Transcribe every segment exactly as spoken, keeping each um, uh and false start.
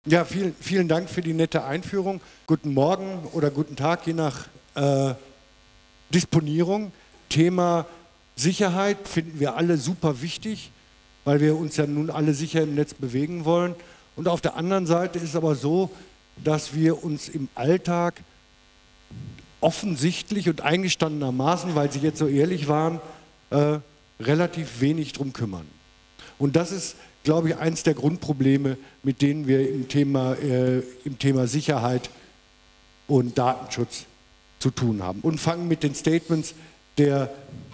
Ja, vielen, vielen Dank für die nette Einführung. Guten Morgen oder guten Tag, je nach äh, Disponierung. Thema Sicherheit finden wir alle super wichtig, weil wir uns ja nun alle sicher im Netz bewegen wollen. Und auf der anderen Seite ist es aber so, dass wir uns im Alltag offensichtlich und eingestandenermaßen, weil Sie jetzt so ehrlich waren, äh, relativ wenig drum kümmern. Und das ist, glaube ich, eines der Grundprobleme, mit denen wir im Thema, äh, im Thema Sicherheit und Datenschutz zu tun haben. Und fangen mit den Statements der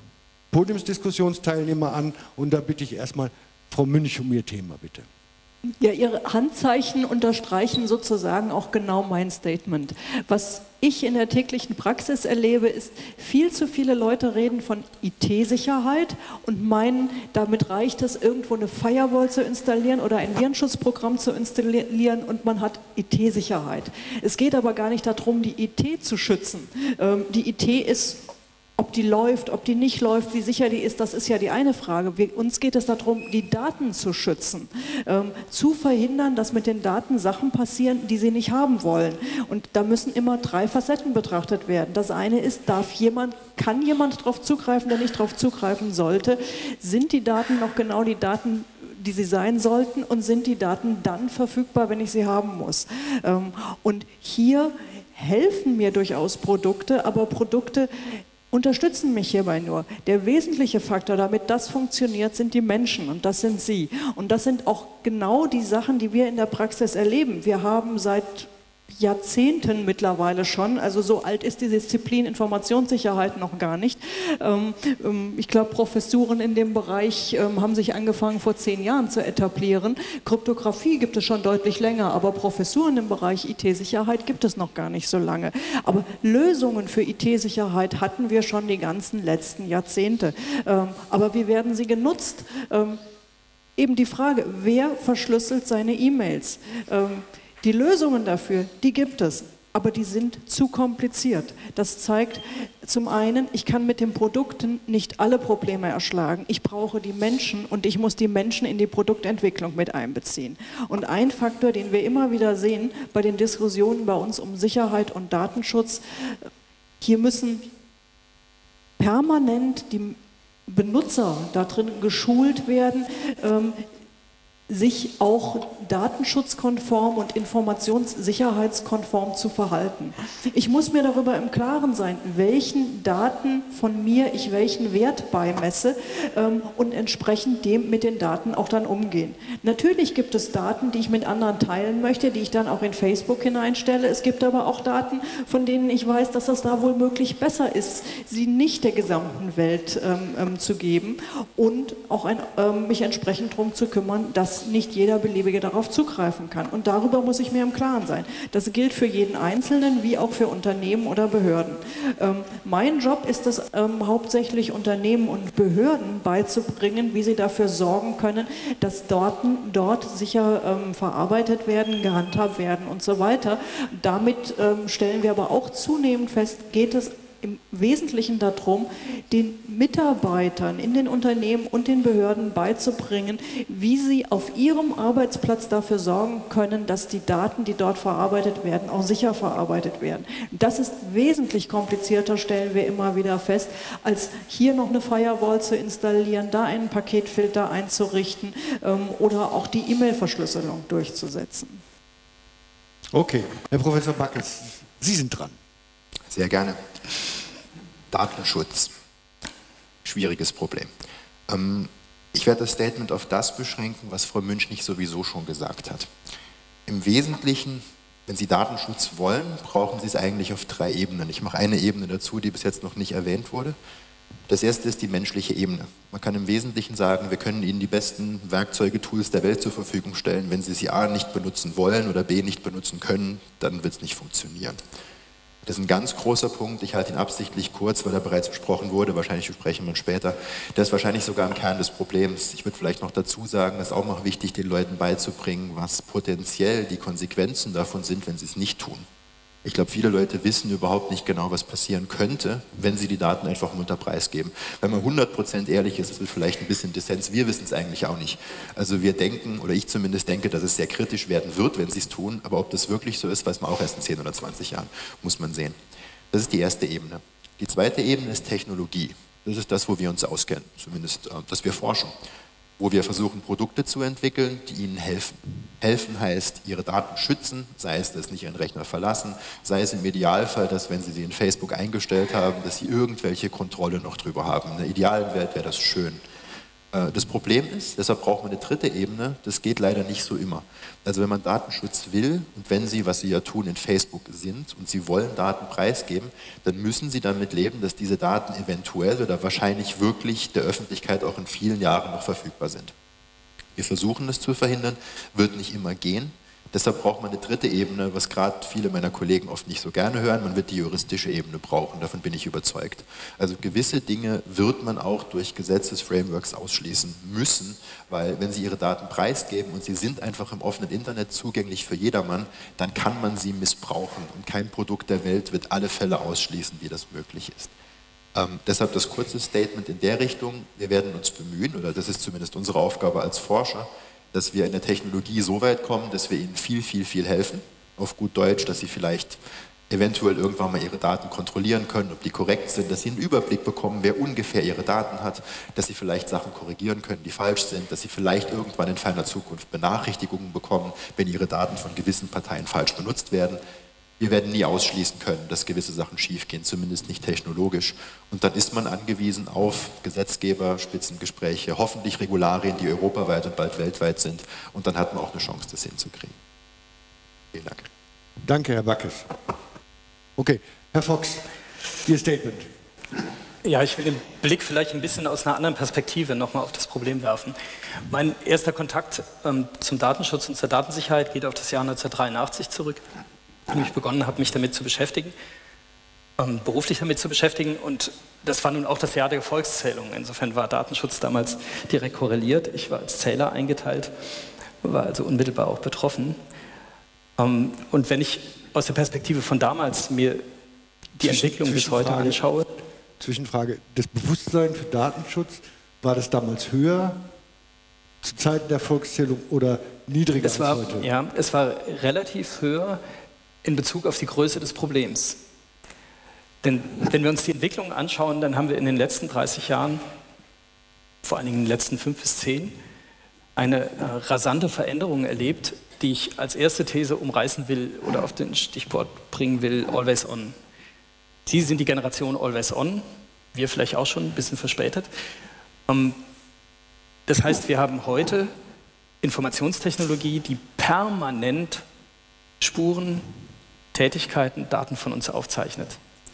Podiumsdiskussionsteilnehmer an. Und da bitte ich erstmal Frau Münch um Ihr Thema, bitte. Ja, Ihre Handzeichen unterstreichen sozusagen auch genau mein Statement. Was ich in der täglichen Praxis erlebe, ist, viel zu viele Leute reden von I T-Sicherheit und meinen, damit reicht es, irgendwo eine Firewall zu installieren oder ein Virenschutzprogramm zu installieren und man hat I T-Sicherheit. Es geht aber gar nicht darum, die I T zu schützen. Ähm, die I T ist... Ob die läuft, ob die nicht läuft, wie sicher die ist, das ist ja die eine Frage. Wir, uns geht es darum, die Daten zu schützen, ähm, zu verhindern, dass mit den Daten Sachen passieren, die sie nicht haben wollen. Und da müssen immer drei Facetten betrachtet werden. Das eine ist, darf jemand, kann jemand darauf zugreifen, der nicht darauf zugreifen sollte? Sind die Daten noch genau die Daten, die sie sein sollten? Und sind die Daten dann verfügbar, wenn ich sie haben muss? Ähm, und hier helfen mir durchaus Produkte, aber Produkte unterstützen mich hierbei nur. Der wesentliche Faktor, damit das funktioniert, sind die Menschen und das sind Sie. Und das sind auch genau die Sachen, die wir in der Praxis erleben. Wir haben seit Jahrzehnten mittlerweile schon, also so alt ist die Disziplin Informationssicherheit noch gar nicht. Ähm, ich glaube, Professuren in dem Bereich ähm, haben sich angefangen vor zehn Jahren zu etablieren. Kryptographie gibt es schon deutlich länger, aber Professuren im Bereich I T-Sicherheit gibt es noch gar nicht so lange. Aber Lösungen für I T-Sicherheit hatten wir schon die ganzen letzten Jahrzehnte. Ähm, aber wie werden sie genutzt? Ähm, eben die Frage, wer verschlüsselt seine E-Mails? Ähm, Die Lösungen dafür, die gibt es, aber die sind zu kompliziert. Das zeigt zum einen, ich kann mit den Produkten nicht alle Probleme erschlagen. Ich brauche die Menschen und ich muss die Menschen in die Produktentwicklung mit einbeziehen. Und ein Faktor, den wir immer wieder sehen bei den Diskussionen bei uns um Sicherheit und Datenschutz, hier müssen permanent die Benutzer darin geschult werden, ähm, sich auch datenschutzkonform und informationssicherheitskonform zu verhalten. Ich muss mir darüber im Klaren sein, welchen Daten von mir ich welchen Wert beimesse ähm, und entsprechend dem mit den Daten auch dann umgehen. Natürlich gibt es Daten, die ich mit anderen teilen möchte, die ich dann auch in Facebook hineinstelle. Es gibt aber auch Daten, von denen ich weiß, dass es da wohl möglich besser ist, sie nicht der gesamten Welt ähm, ähm, zu geben und auch ein, ähm, mich entsprechend darum zu kümmern, dass nicht jeder Beliebige darauf zugreifen kann. Und darüber muss ich mir im Klaren sein. Das gilt für jeden Einzelnen wie auch für Unternehmen oder Behörden. Ähm, mein Job ist es, ähm, hauptsächlich Unternehmen und Behörden beizubringen, wie sie dafür sorgen können, dass Daten dort sicher ähm, verarbeitet werden, gehandhabt werden und so weiter. Damit ähm, stellen wir aber auch zunehmend fest, geht es im Wesentlichen darum, den Mitarbeitern in den Unternehmen und den Behörden beizubringen, wie sie auf ihrem Arbeitsplatz dafür sorgen können, dass die Daten, die dort verarbeitet werden, auch sicher verarbeitet werden. Das ist wesentlich komplizierter, stellen wir immer wieder fest, als hier noch eine Firewall zu installieren, da einen Paketfilter einzurichten ähm, oder auch die E-Mail-Verschlüsselung durchzusetzen. Okay, Herr Professor Backes, Sie sind dran. Sehr gerne. Datenschutz. Schwieriges Problem. Ähm, ich werde das Statement auf das beschränken, was Frau Münch nicht sowieso schon gesagt hat. Im Wesentlichen, wenn Sie Datenschutz wollen, brauchen Sie es eigentlich auf drei Ebenen. Ich mache eine Ebene dazu, die bis jetzt noch nicht erwähnt wurde. Das erste ist die menschliche Ebene. Man kann im Wesentlichen sagen, wir können Ihnen die besten Werkzeuge, Tools der Welt zur Verfügung stellen. Wenn Sie sie A nicht benutzen wollen oder B nicht benutzen können, dann wird es nicht funktionieren. Das ist ein ganz großer Punkt, ich halte ihn absichtlich kurz, weil er bereits besprochen wurde, wahrscheinlich besprechen wir ihn später. Der ist wahrscheinlich sogar im Kern des Problems. Ich würde vielleicht noch dazu sagen, es ist auch noch wichtig, den Leuten beizubringen, was potenziell die Konsequenzen davon sind, wenn sie es nicht tun. Ich glaube, viele Leute wissen überhaupt nicht genau, was passieren könnte, wenn sie die Daten einfach unter Preis geben. Wenn man hundert Prozent ehrlich ist, ist es vielleicht ein bisschen Dissens. Wir wissen es eigentlich auch nicht. Also wir denken, oder ich zumindest denke, dass es sehr kritisch werden wird, wenn sie es tun. Aber ob das wirklich so ist, weiß man auch erst in zehn oder zwanzig Jahren. Muss man sehen. Das ist die erste Ebene. Die zweite Ebene ist Technologie. Das ist das, wo wir uns auskennen, zumindest, dass wir forschen. Wo wir versuchen, Produkte zu entwickeln, die ihnen helfen. Helfen heißt, ihre Daten schützen, sei es, dass nicht ihren Rechner verlassen, sei es im Idealfall, dass, wenn sie sie in Facebook eingestellt haben, dass sie irgendwelche Kontrolle noch drüber haben. In der idealen Welt wäre das schön. Das Problem ist, deshalb braucht man eine dritte Ebene, das geht leider nicht so immer. Also wenn man Datenschutz will und wenn Sie, was Sie ja tun, in Facebook sind und Sie wollen Daten preisgeben, dann müssen Sie damit leben, dass diese Daten eventuell oder wahrscheinlich wirklich der Öffentlichkeit auch in vielen Jahren noch verfügbar sind. Wir versuchen das zu verhindern, wird nicht immer gehen. Deshalb braucht man eine dritte Ebene, was gerade viele meiner Kollegen oft nicht so gerne hören. Man wird die juristische Ebene brauchen, davon bin ich überzeugt. Also gewisse Dinge wird man auch durch Gesetzesframeworks ausschließen müssen, weil wenn Sie Ihre Daten preisgeben und sie sind einfach im offenen Internet zugänglich für jedermann, dann kann man sie missbrauchen und kein Produkt der Welt wird alle Fälle ausschließen, wie das möglich ist. Ähm, deshalb das kurze Statement in der Richtung, wir werden uns bemühen, oder das ist zumindest unsere Aufgabe als Forscher, dass wir in der Technologie so weit kommen, dass wir ihnen viel, viel, viel helfen, auf gut Deutsch, dass sie vielleicht eventuell irgendwann mal ihre Daten kontrollieren können, ob die korrekt sind, dass sie einen Überblick bekommen, wer ungefähr ihre Daten hat, dass sie vielleicht Sachen korrigieren können, die falsch sind, dass sie vielleicht irgendwann in ferner Zukunft Benachrichtigungen bekommen, wenn ihre Daten von gewissen Parteien falsch benutzt werden. Wir werden nie ausschließen können, dass gewisse Sachen schiefgehen, zumindest nicht technologisch. Und dann ist man angewiesen auf Gesetzgeber, Spitzengespräche, hoffentlich Regularien, die europaweit und bald weltweit sind. Und dann hat man auch eine Chance, das hinzukriegen. Vielen Dank. Danke, Herr Backes. Okay, Herr Fox, Ihr Statement. Ja, ich will den Blick vielleicht ein bisschen aus einer anderen Perspektive nochmal auf das Problem werfen. Mein erster Kontakt ähm, zum Datenschutz und zur Datensicherheit geht auf das Jahr neunzehnhundertdreiundachtzig zurück, als ich begonnen habe, mich damit zu beschäftigen, ähm, beruflich damit zu beschäftigen. Und das war nun auch das Jahr der Volkszählung. Insofern war Datenschutz damals direkt korreliert. Ich war als Zähler eingeteilt, war also unmittelbar auch betroffen. Ähm, und wenn ich aus der Perspektive von damals mir die Zwischen, Entwicklung bis heute anschaue. Zwischenfrage, das Bewusstsein für Datenschutz, war das damals höher zu Zeiten der Volkszählung oder niedriger es war, als heute? Ja, es war relativ höher in Bezug auf die Größe des Problems. Denn wenn wir uns die Entwicklung anschauen, dann haben wir in den letzten dreißig Jahren, vor allen Dingen in den letzten fünf bis zehn, eine äh, rasante Veränderung erlebt, die ich als erste These umreißen will oder auf den Stichwort bringen will, Always On. Sie sind die Generation Always On, wir vielleicht auch schon ein bisschen verspätet. Ähm, das heißt, wir haben heute Informationstechnologie, die permanent Spuren, Tätigkeiten, Daten von uns aufzeichnet.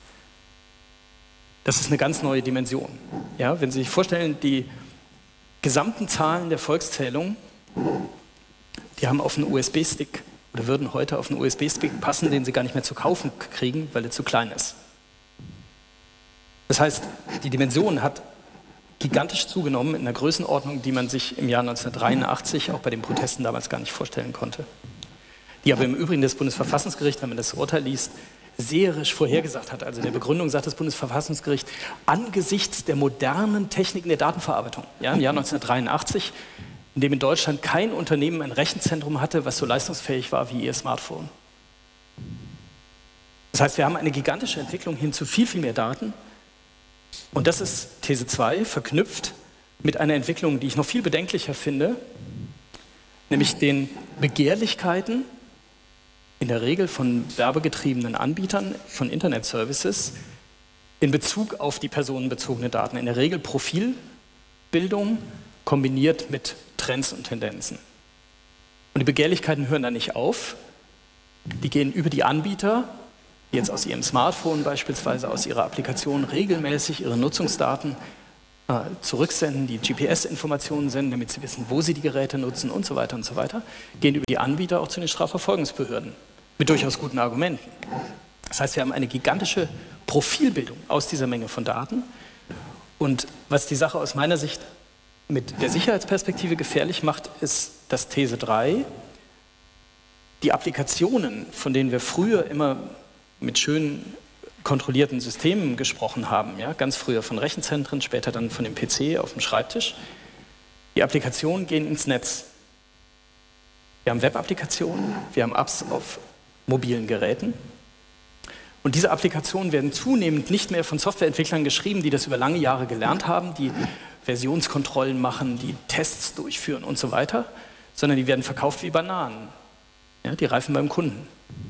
Das ist eine ganz neue Dimension. Ja, wenn Sie sich vorstellen, die gesamten Zahlen der Volkszählung, die haben auf einen U S B-Stick oder würden heute auf einen U S B-Stick passen, den Sie gar nicht mehr zu kaufen kriegen, weil er zu klein ist. Das heißt, die Dimension hat gigantisch zugenommen in einer Größenordnung, die man sich im Jahr neunzehnhundertdreiundachtzig auch bei den Protesten damals gar nicht vorstellen konnte. Die aber im Übrigen das Bundesverfassungsgericht, wenn man das Urteil liest, seherisch vorhergesagt hat. Also in der Begründung sagt das Bundesverfassungsgericht, angesichts der modernen Techniken der Datenverarbeitung, ja, im Jahr neunzehnhundertdreiundachtzig, in dem in Deutschland kein Unternehmen ein Rechenzentrum hatte, was so leistungsfähig war wie ihr Smartphone. Das heißt, wir haben eine gigantische Entwicklung hin zu viel, viel mehr Daten. Und das ist These zwei, verknüpft mit einer Entwicklung, die ich noch viel bedenklicher finde, nämlich den Begehrlichkeiten, in der Regel von werbegetriebenen Anbietern von Internet-Services, in Bezug auf die personenbezogene Daten. In der Regel Profilbildung kombiniert mit Trends und Tendenzen. Und die Begehrlichkeiten hören da nicht auf. Die gehen über die Anbieter, die jetzt aus ihrem Smartphone beispielsweise, aus ihrer Applikation regelmäßig ihre Nutzungsdaten äh, zurücksenden, die G P S-Informationen senden, damit sie wissen, wo sie die Geräte nutzen und so weiter und so weiter, gehen über die Anbieter auch zu den Strafverfolgungsbehörden. Mit durchaus guten Argumenten. Das heißt, wir haben eine gigantische Profilbildung aus dieser Menge von Daten. Und was die Sache aus meiner Sicht mit der Sicherheitsperspektive gefährlich macht, ist, dass These drei, die Applikationen, von denen wir früher immer mit schön kontrollierten Systemen gesprochen haben, ja, ganz früher von Rechenzentren, später dann von dem P C auf dem Schreibtisch. Die Applikationen gehen ins Netz. Wir haben Web-Applikationen, wir haben Apps auf mobilen Geräten. Und diese Applikationen werden zunehmend nicht mehr von Softwareentwicklern geschrieben, die das über lange Jahre gelernt haben, die Versionskontrollen machen, die Tests durchführen und so weiter, sondern die werden verkauft wie Bananen. Ja, die reifen beim Kunden.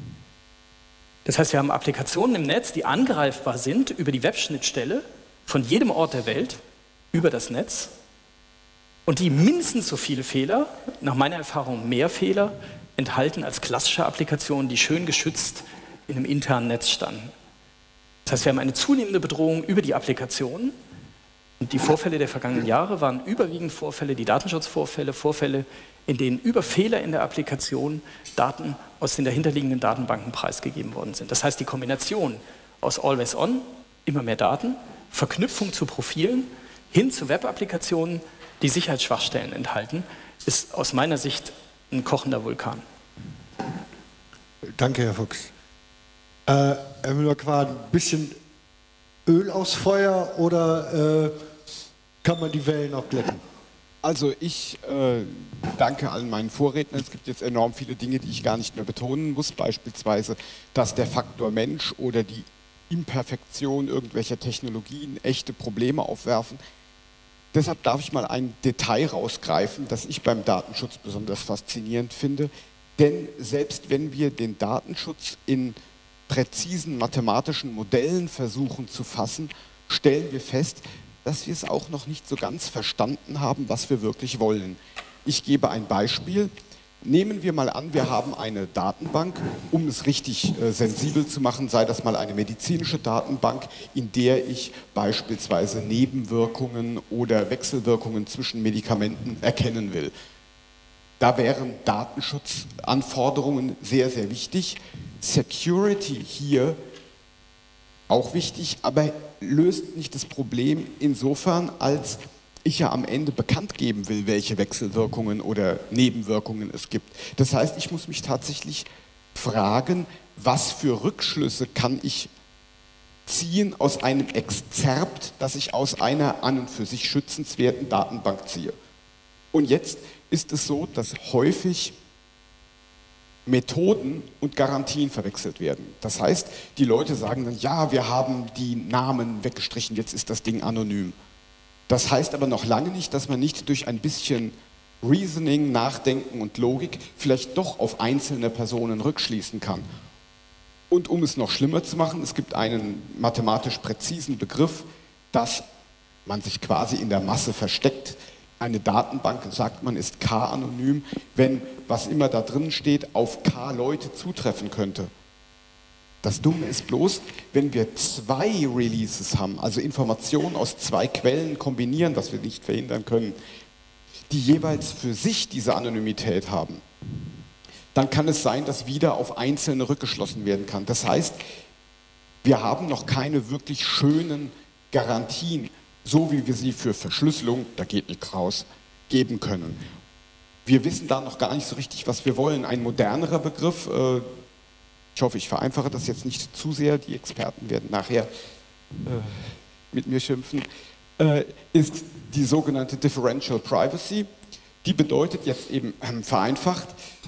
Das heißt, wir haben Applikationen im Netz, die angreifbar sind über die Webschnittstelle von jedem Ort der Welt, über das Netz, und die mindestens so viele Fehler, nach meiner Erfahrung mehr Fehler, enthalten als klassische Applikationen, die schön geschützt in einem internen Netz standen. Das heißt, wir haben eine zunehmende Bedrohung über die Applikationen. Und die Vorfälle der vergangenen Jahre waren überwiegend Vorfälle, die Datenschutzvorfälle, Vorfälle, in denen über Fehler in der Applikation Daten aus den dahinterliegenden Datenbanken preisgegeben worden sind. Das heißt, die Kombination aus Always On, immer mehr Daten, Verknüpfung zu Profilen, hin zu Web-Applikationen, die Sicherheitsschwachstellen enthalten, ist aus meiner Sicht ein kochender Vulkan. Danke, Herr Fuchs. Äh, Herr Müller-Quade, ein bisschen Öl aufs Feuer oder äh, kann man die Wellen auch glätten? Also ich äh, danke allen meinen Vorrednern. Es gibt jetzt enorm viele Dinge, die ich gar nicht mehr betonen muss. Beispielsweise, dass der Faktor Mensch oder die Imperfektion irgendwelcher Technologien echte Probleme aufwerfen. Deshalb darf ich mal ein Detail rausgreifen, das ich beim Datenschutz besonders faszinierend finde. Denn selbst wenn wir den Datenschutz in präzisen mathematischen Modellen versuchen zu fassen, stellen wir fest, dass wir es auch noch nicht so ganz verstanden haben, was wir wirklich wollen. Ich gebe ein Beispiel. Nehmen wir mal an, wir haben eine Datenbank, um es richtig äh, sensibel zu machen, sei das mal eine medizinische Datenbank, in der ich beispielsweise Nebenwirkungen oder Wechselwirkungen zwischen Medikamenten erkennen will. Da wären Datenschutzanforderungen sehr, sehr wichtig. Security hier auch wichtig, aber löst nicht das Problem insofern, als ich ja am Ende bekannt geben will, welche Wechselwirkungen oder Nebenwirkungen es gibt. Das heißt, ich muss mich tatsächlich fragen, was für Rückschlüsse kann ich ziehen aus einem Exzerpt, das ich aus einer an und für sich schützenswerten Datenbank ziehe. Und jetzt ist es so, dass häufig Methoden und Garantien verwechselt werden. Das heißt, die Leute sagen dann, ja, wir haben die Namen weggestrichen, jetzt ist das Ding anonym. Das heißt aber noch lange nicht, dass man nicht durch ein bisschen Reasoning, Nachdenken und Logik vielleicht doch auf einzelne Personen rückschließen kann. Und um es noch schlimmer zu machen, es gibt einen mathematisch präzisen Begriff, dass man sich quasi in der Masse versteckt. Eine Datenbank, sagt man, ist K-anonym, wenn was immer da drin steht, auf K Leute zutreffen könnte. Das Dumme ist bloß, wenn wir zwei Releases haben, also Informationen aus zwei Quellen kombinieren, was wir nicht verhindern können, die jeweils für sich diese Anonymität haben, dann kann es sein, dass wieder auf einzelne rückgeschlossen werden kann. Das heißt, wir haben noch keine wirklich schönen Garantien, so wie wir sie für Verschlüsselung, da geht nichts raus, geben können. Wir wissen da noch gar nicht so richtig, was wir wollen. Ein modernerer Begriff, äh, ich hoffe, ich vereinfache das jetzt nicht zu sehr, die Experten werden nachher äh, mit mir schimpfen, äh, ist die sogenannte Differential Privacy. Die bedeutet jetzt eben äh, vereinfacht,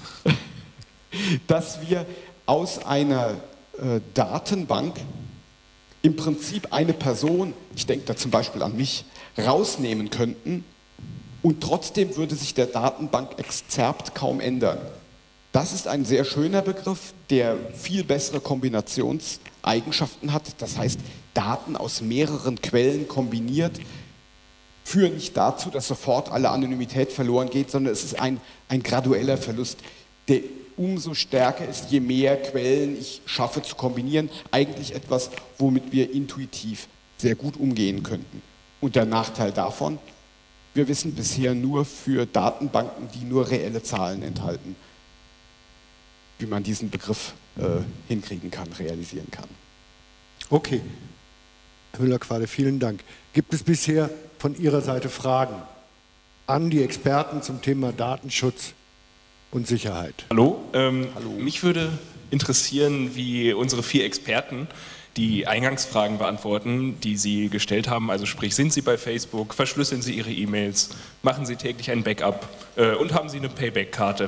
dass wir aus einer äh, Datenbank im Prinzip eine Person, ich denke da zum Beispiel an mich, rausnehmen könnten und trotzdem würde sich der Datenbank-Exzerpt kaum ändern. Das ist ein sehr schöner Begriff, der viel bessere Kombinationseigenschaften hat. Das heißt, Daten aus mehreren Quellen kombiniert führen nicht dazu, dass sofort alle Anonymität verloren geht, sondern es ist ein, ein gradueller Verlust, der umso stärker ist, je mehr Quellen ich schaffe zu kombinieren. Eigentlich etwas, womit wir intuitiv sehr gut umgehen könnten. Und der Nachteil davon, wir wissen bisher nur für Datenbanken, die nur reelle Zahlen enthalten, wie man diesen Begriff äh, hinkriegen kann, realisieren kann. Okay. Herr Müller-Quade, vielen Dank. Gibt es bisher von Ihrer Seite Fragen an die Experten zum Thema Datenschutz und Sicherheit? Hallo. Ähm, Hallo. Mich würde interessieren, wie unsere vier Experten die Eingangsfragen beantworten, die Sie gestellt haben. Also sprich, sind Sie bei Facebook, verschlüsseln Sie Ihre E-Mails, machen Sie täglich ein Backup äh, und haben Sie eine Payback-Karte?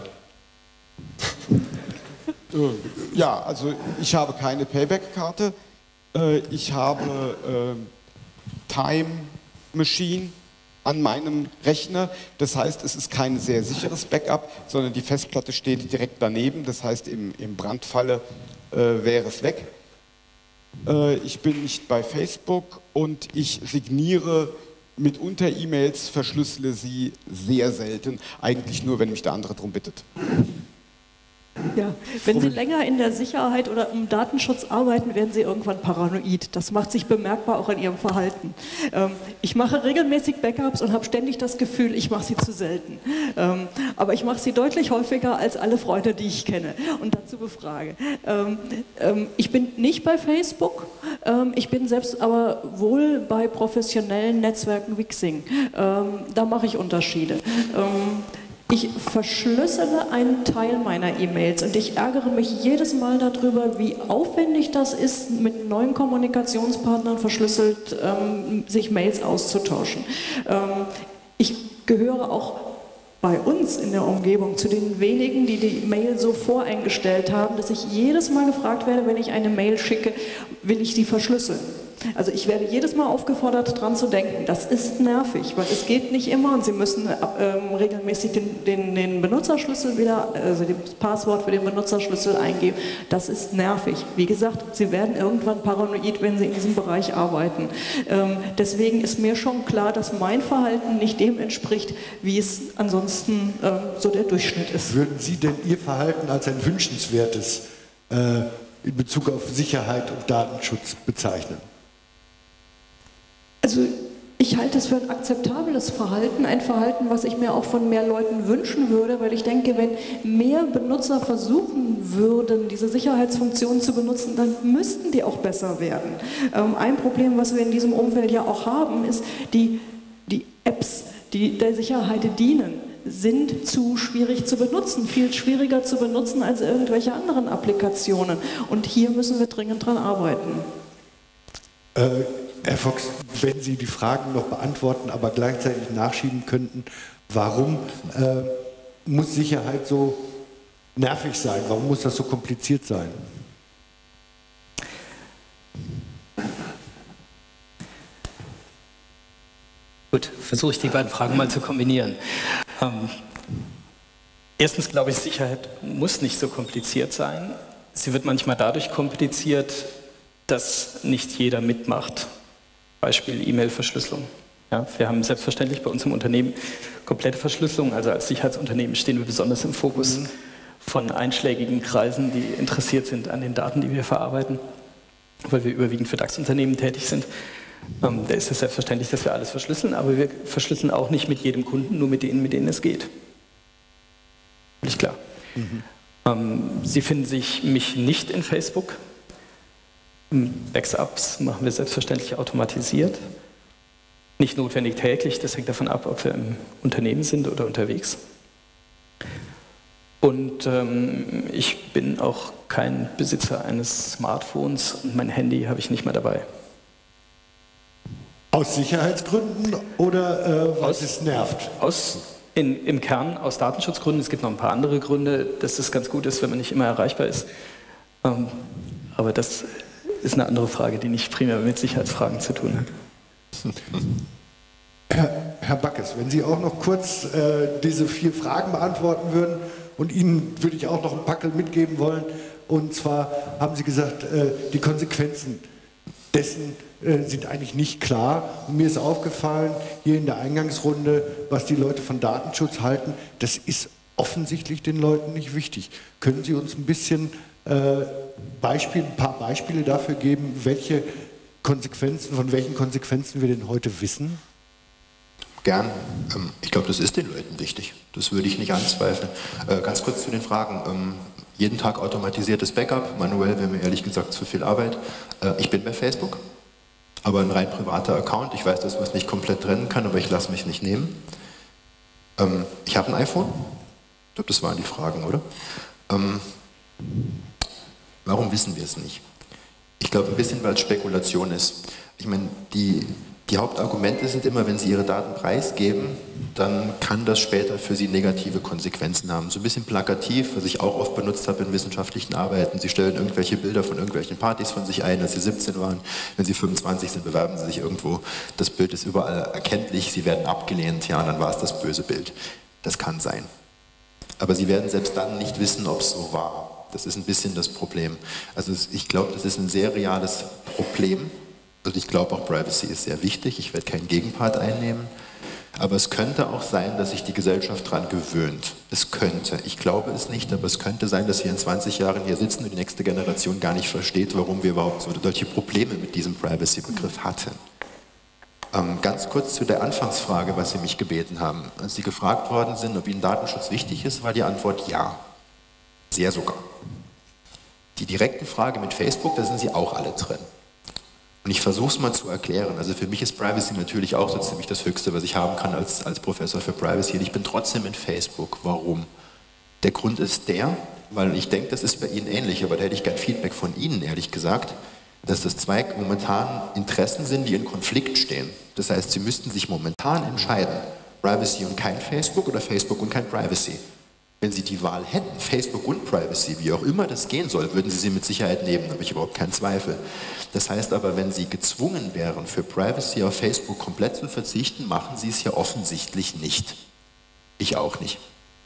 Ja, also ich habe keine Payback-Karte. Ich habe äh, Time Machine an meinem Rechner. Das heißt, es ist kein sehr sicheres Backup, sondern die Festplatte steht direkt daneben. Das heißt, im, im Brandfalle äh, wäre es weg. Äh, ich bin nicht bei Facebook und ich signiere mitunter E-Mails, verschlüssele sie sehr selten. Eigentlich nur, wenn mich der andere darum bittet. Ja, wenn Sie länger in der Sicherheit oder im Datenschutz arbeiten, werden Sie irgendwann paranoid. Das macht sich bemerkbar auch in Ihrem Verhalten. Ähm, ich mache regelmäßig Backups und habe ständig das Gefühl, ich mache sie zu selten. Ähm, aber ich mache sie deutlich häufiger als alle Freunde, die ich kenne und dazu befrage. Ähm, ähm, ich bin nicht bei Facebook, ähm, ich bin selbst aber wohl bei professionellen Netzwerken wie Xing. Ähm, da mache ich Unterschiede. Ähm, Ich verschlüssele einen Teil meiner E-Mails und ich ärgere mich jedes Mal darüber, wie aufwendig das ist, mit neuen Kommunikationspartnern verschlüsselt ähm, sich Mails auszutauschen. Ähm, ich gehöre auch bei uns in der Umgebung zu den wenigen, die die Mail so voreingestellt haben, dass ich jedes Mal gefragt werde, wenn ich eine Mail schicke, will ich die verschlüsseln. Also ich werde jedes Mal aufgefordert, daran zu denken. Das ist nervig, weil es geht nicht immer und Sie müssen ähm, regelmäßig den, den, den Benutzerschlüssel wieder, also das Passwort für den Benutzerschlüssel eingeben. Das ist nervig. Wie gesagt, Sie werden irgendwann paranoid, wenn Sie in diesem Bereich arbeiten. Ähm, deswegen ist mir schon klar, dass mein Verhalten nicht dem entspricht, wie es ansonsten ähm, so der Durchschnitt ist. Würden Sie denn Ihr Verhalten als ein wünschenswertes äh, in Bezug auf Sicherheit und Datenschutz bezeichnen? Also ich halte es für ein akzeptables Verhalten, ein Verhalten, was ich mir auch von mehr Leuten wünschen würde, weil ich denke, wenn mehr Benutzer versuchen würden, diese Sicherheitsfunktionen zu benutzen, dann müssten die auch besser werden. Ähm, ein Problem, was wir in diesem Umfeld ja auch haben, ist, die, die Apps, die der Sicherheit dienen, sind zu schwierig zu benutzen, viel schwieriger zu benutzen als irgendwelche anderen Applikationen. Und hier müssen wir dringend dran arbeiten. Äh, Herr Fox, wenn Sie die Fragen noch beantworten, aber gleichzeitig nachschieben könnten, warum äh, muss Sicherheit so nervig sein? Warum muss das so kompliziert sein? Gut, versuche ich die beiden Fragen mal zu kombinieren. Ähm, erstens glaube ich, Sicherheit muss nicht so kompliziert sein. Sie wird manchmal dadurch kompliziert, dass nicht jeder mitmacht. Beispiel E-Mail-Verschlüsselung. Ja, wir haben selbstverständlich bei uns im Unternehmen komplette Verschlüsselung. Also als Sicherheitsunternehmen stehen wir besonders im Fokus mhm. von einschlägigen Kreisen, die interessiert sind an den Daten, die wir verarbeiten, weil wir überwiegend für DAX-Unternehmen tätig sind. Ähm, da ist es selbstverständlich, dass wir alles verschlüsseln, aber wir verschlüsseln auch nicht mit jedem Kunden, nur mit denen, mit denen es geht. Völlig klar. Mhm. Ähm, Sie finden sich mich nicht in Facebook. Backups machen wir selbstverständlich automatisiert. Nicht notwendig täglich, das hängt davon ab, ob wir im Unternehmen sind oder unterwegs. Und ähm, ich bin auch kein Besitzer eines Smartphones und mein Handy habe ich nicht mehr dabei. Aus Sicherheitsgründen oder äh, weil aus, es nervt? Aus, in, Im Kern aus Datenschutzgründen. Es gibt noch ein paar andere Gründe, dass es ganz gut ist, wenn man nicht immer erreichbar ist. Ähm, aber das ist eine andere Frage, die nicht primär mit Sicherheitsfragen zu tun hat. Herr, Herr Backes, wenn Sie auch noch kurz äh, diese vier Fragen beantworten würden und Ihnen würde ich auch noch einen Packel mitgeben wollen. Und zwar haben Sie gesagt, äh, die Konsequenzen dessen äh, sind eigentlich nicht klar. Und mir ist aufgefallen, hier in der Eingangsrunde, was die Leute von Datenschutz halten, das ist offensichtlich den Leuten nicht wichtig. Können Sie uns ein bisschen äh, Beispiel, ein paar Beispiele dafür geben, welche Konsequenzen, von welchen Konsequenzen wir denn heute wissen? Gern. Ich glaube, das ist den Leuten wichtig. Das würde ich nicht anzweifeln. Ganz kurz zu den Fragen. Jeden Tag automatisiertes Backup. Manuell wäre mir ehrlich gesagt zu viel Arbeit. Ich bin bei Facebook, aber ein rein privater Account. Ich weiß, dass man es nicht komplett trennen kann, aber ich lasse mich nicht nehmen. Ich habe ein iPhone. Ich glaube, das waren die Fragen, oder? Warum wissen wir es nicht? Ich glaube ein bisschen, weil es Spekulation ist. Ich meine, die, die Hauptargumente sind immer, wenn Sie Ihre Daten preisgeben, dann kann das später für Sie negative Konsequenzen haben. So ein bisschen plakativ, was ich auch oft benutzt habe in wissenschaftlichen Arbeiten. Sie stellen irgendwelche Bilder von irgendwelchen Partys von sich ein, als Sie siebzehn waren. Wenn Sie fünfundzwanzig sind, bewerben Sie sich irgendwo. Das Bild ist überall erkenntlich, Sie werden abgelehnt, ja, und dann war es das böse Bild. Das kann sein. Aber Sie werden selbst dann nicht wissen, ob es so war. Das ist ein bisschen das Problem. Also ich glaube, das ist ein sehr reales Problem. Und ich glaube auch, Privacy ist sehr wichtig. Ich werde keinen Gegenpart einnehmen. Aber es könnte auch sein, dass sich die Gesellschaft daran gewöhnt. Es könnte. Ich glaube es nicht, aber es könnte sein, dass wir in zwanzig Jahren hier sitzen und die nächste Generation gar nicht versteht, warum wir überhaupt so solche Probleme mit diesem Privacy-Begriff hatten. Ähm, ganz kurz zu der Anfangsfrage, was Sie mich gebeten haben. Als Sie gefragt worden sind, ob Ihnen Datenschutz wichtig ist, war die Antwort ja. Sehr sogar. Die direkte Frage mit Facebook, da sind Sie auch alle drin. Und ich versuche es mal zu erklären. Also für mich ist Privacy natürlich auch so ziemlich das Höchste, was ich haben kann als, als Professor für Privacy. Und ich bin trotzdem in Facebook. Warum? Der Grund ist der, weil ich denke, das ist bei Ihnen ähnlich, aber da hätte ich gern Feedback von Ihnen, ehrlich gesagt, dass das zwei momentan Interessen sind, die in Konflikt stehen. Das heißt, Sie müssten sich momentan entscheiden, Privacy und kein Facebook oder Facebook und kein Privacy. Wenn Sie die Wahl hätten, Facebook und Privacy, wie auch immer das gehen soll, würden Sie sie mit Sicherheit nehmen, da habe ich überhaupt keinen Zweifel. Das heißt aber, wenn Sie gezwungen wären, für Privacy auf Facebook komplett zu verzichten, machen Sie es ja offensichtlich nicht. Ich auch nicht.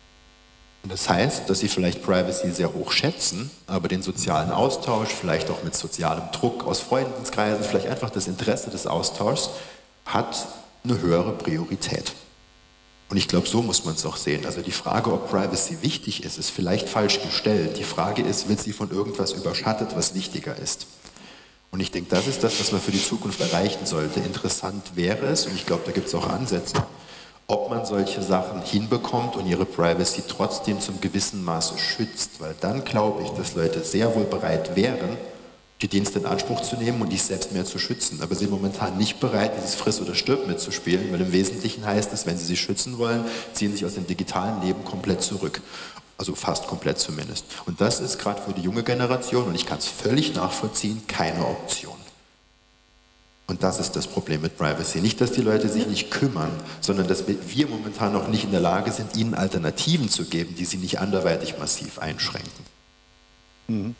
Und das heißt, dass Sie vielleicht Privacy sehr hoch schätzen, aber den sozialen Austausch, vielleicht auch mit sozialem Druck aus Freundeskreisen, vielleicht einfach das Interesse des Austauschs, hat eine höhere Priorität. Und ich glaube, so muss man es auch sehen. Also die Frage, ob Privacy wichtig ist, ist vielleicht falsch gestellt. Die Frage ist, wird sie von irgendwas überschattet, was wichtiger ist? Und ich denke, das ist das, was man für die Zukunft erreichen sollte. Interessant wäre es, und ich glaube, da gibt es auch Ansätze, ob man solche Sachen hinbekommt und ihre Privacy trotzdem zum gewissen Maße schützt. Weil dann glaube ich, dass Leute sehr wohl bereit wären, die Dienste in Anspruch zu nehmen und dich selbst mehr zu schützen. Aber sie sind momentan nicht bereit, dieses Friss oder Stirb mitzuspielen, weil im Wesentlichen heißt es, wenn sie sich schützen wollen, ziehen sie sich aus dem digitalen Leben komplett zurück. Also fast komplett zumindest. Und das ist gerade für die junge Generation, und ich kann es völlig nachvollziehen, keine Option. Und das ist das Problem mit Privacy. Nicht, dass die Leute sich nicht kümmern, sondern dass wir momentan noch nicht in der Lage sind, ihnen Alternativen zu geben, die sie nicht anderweitig massiv einschränken. Mhm.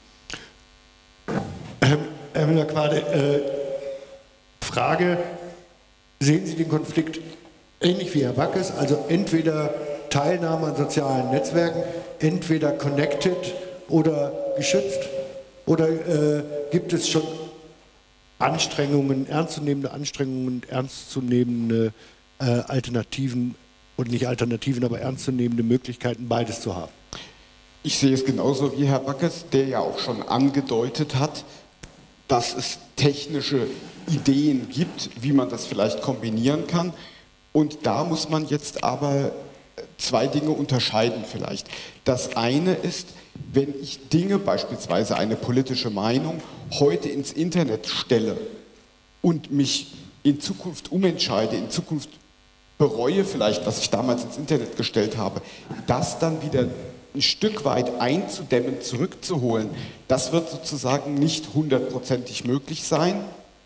Herr Müller-Quade, äh, Frage, sehen Sie den Konflikt ähnlich wie Herr Backes, also entweder Teilnahme an sozialen Netzwerken, entweder connected oder geschützt, oder äh, gibt es schon Anstrengungen, ernstzunehmende Anstrengungen, ernstzunehmende äh, Alternativen, und nicht Alternativen, aber ernstzunehmende Möglichkeiten, beides zu haben? Ich sehe es genauso wie Herr Backes, der ja auch schon angedeutet hat, dass es technische Ideen gibt, wie man das vielleicht kombinieren kann. Und da muss man jetzt aber zwei Dinge unterscheiden vielleicht. Das eine ist, wenn ich Dinge, beispielsweise eine politische Meinung, heute ins Internet stelle und mich in Zukunft umentscheide, in Zukunft bereue vielleicht, was ich damals ins Internet gestellt habe, das dann wieder ein Stück weit einzudämmen, zurückzuholen, das wird sozusagen nicht hundertprozentig möglich sein,